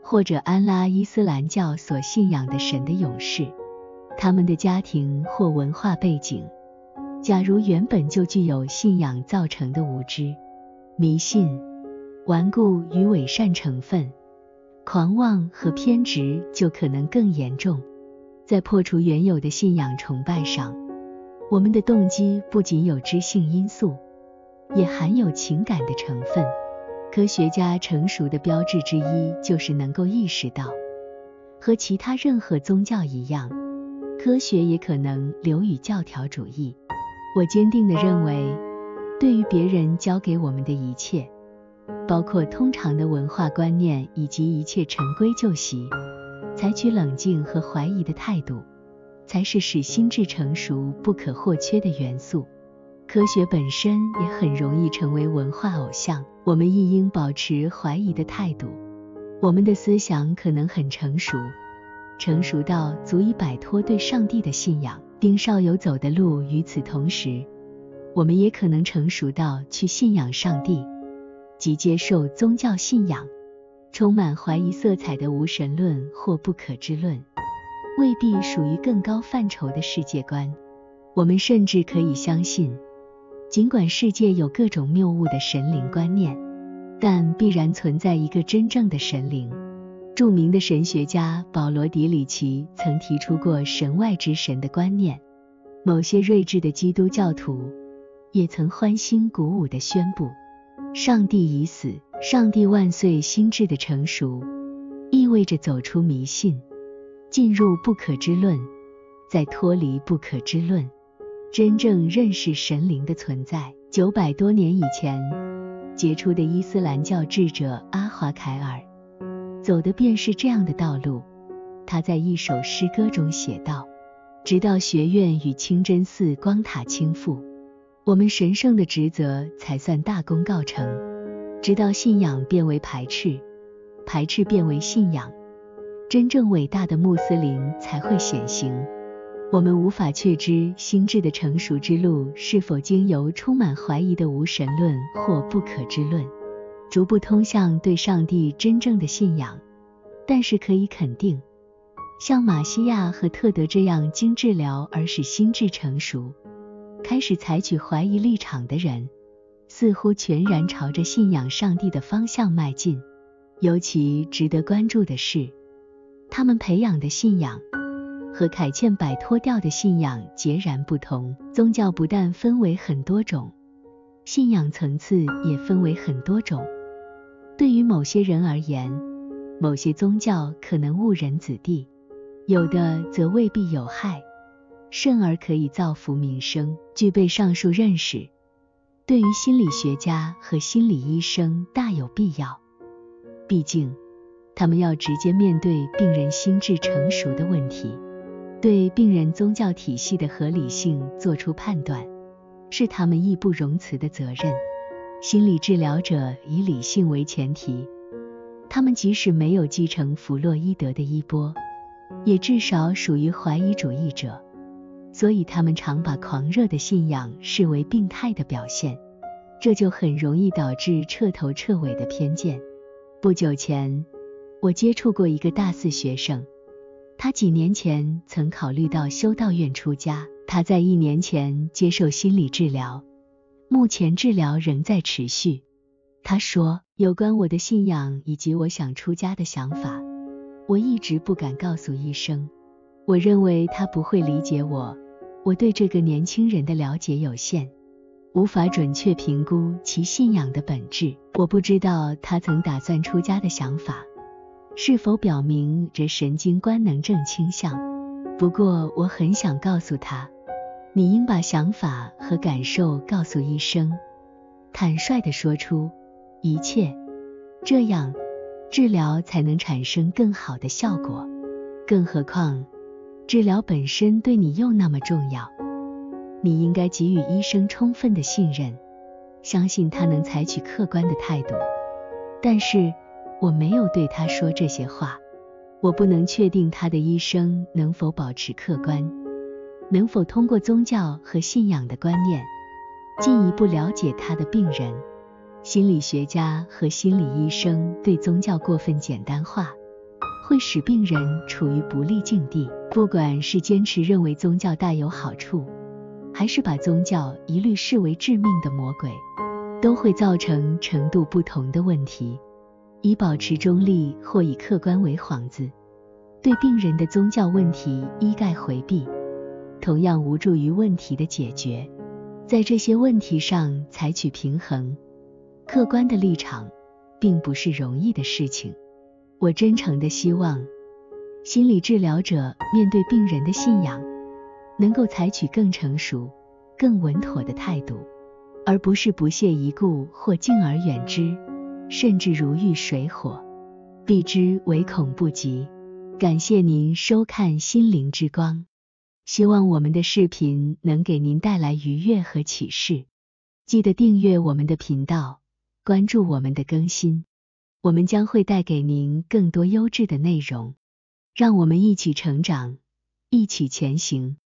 或者安拉伊斯兰教所信仰的神的勇士，他们的家庭或文化背景，假如原本就具有信仰造成的无知、迷信、顽固与伪善成分，狂妄和偏执就可能更严重。在破除原有的信仰崇拜上，我们的动机不仅有知性因素，也含有情感的成分。科学家成熟的标志之一就是能够意识到，和其他任何宗教一样，科学也可能流于教条主义。我坚定地认为，对于别人教给我们的一切，包括通常的文化观念以及一切陈规旧习，采取冷静和怀疑的态度，才是使心智成熟不可或缺的元素。科学本身也很容易成为文化偶像，我们亦应保持怀疑的态度。我们的思想可能很成熟，成熟到足以摆脱对上帝的信仰，并少有走的路。与此同时，我们也可能成熟到去信仰上帝，即接受宗教信仰。充满怀疑色彩的无神论或不可知论，未必属于更高范畴的世界观。我们甚至可以相信，尽管世界有各种谬误的神灵观念，但必然存在一个真正的神灵。著名的神学家保罗·迪里奇曾提出过神外之神的观念，某些睿智的基督教徒也曾欢欣鼓舞地宣布，上帝已死，上帝万岁。心智的成熟意味着走出迷信，进入不可知论，再脱离不可知论，真正认识神灵的存在。九百多年以前，杰出的伊斯兰教智者阿华凯尔走的便是这样的道路。他在一首诗歌中写道，直到学院与清真寺光塔倾覆，我们神圣的职责才算大功告成。直到信仰变为排斥，排斥变为信仰，真正伟大的穆斯林才会显形。我们无法确知心智的成熟之路是否经由充满怀疑的无神论或不可知论，逐步通向对上帝真正的信仰。但是可以肯定，像马西亚和特德这样经治疗而使心智成熟，开始采取怀疑立场的人，似乎全然朝着信仰上帝的方向迈进。尤其值得关注的是，他们培养的信仰和凯茜摆脱掉的信仰截然不同。宗教不但分为很多种，信仰层次也分为很多种。对于某些人而言，某些宗教可能误人子弟，有的则未必有害，甚而可以造福民生。具备上述认识，对于心理学家和心理医生大有必要。毕竟，他们要直接面对病人心智成熟的问题，对病人宗教体系的合理性做出判断，是他们义不容辞的责任。心理治疗者以理性为前提，他们即使没有继承弗洛伊德的衣钵，也至少属于怀疑主义者，所以他们常把狂热的信仰视为病态的表现，这就很容易导致彻头彻尾的偏见。不久前，我接触过一个大四学生，他几年前曾考虑到修道院出家，他在一年前接受心理治疗，目前治疗仍在持续。他说，有关我的信仰以及我想出家的想法，我一直不敢告诉医生。我认为他不会理解我，我对这个年轻人的了解有限，无法准确评估其信仰的本质。我不知道他曾打算出家的想法是否表明着神经官能症倾向，不过我很想告诉他，你应把想法和感受告诉医生，坦率地说出一切，这样治疗才能产生更好的效果。更何况，治疗本身对你又那么重要，你应该给予医生充分的信任，相信他能采取客观的态度。但是我没有对他说这些话，我不能确定他的医生能否保持客观，能否通过宗教和信仰的观念进一步了解他的病人。心理学家和心理医生对宗教过分简单化， 会使病人处于不利境地。不管是坚持认为宗教大有好处，还是把宗教一律视为致命的魔鬼，都会造成程度不同的问题。以保持中立或以客观为幌子，对病人的宗教问题一概回避，同样无助于问题的解决。在这些问题上采取平衡、客观的立场，并不是容易的事情。我真诚地希望，心理治疗者面对病人的信仰，能够采取更成熟、更稳妥的态度，而不是不屑一顾或敬而远之，甚至如遇水火，避之唯恐不及。感谢您收看心灵之光，希望我们的视频能给您带来愉悦和启示。记得订阅我们的频道，关注我们的更新，我们将会带给您更多优质的内容。让我们一起成长，一起前行。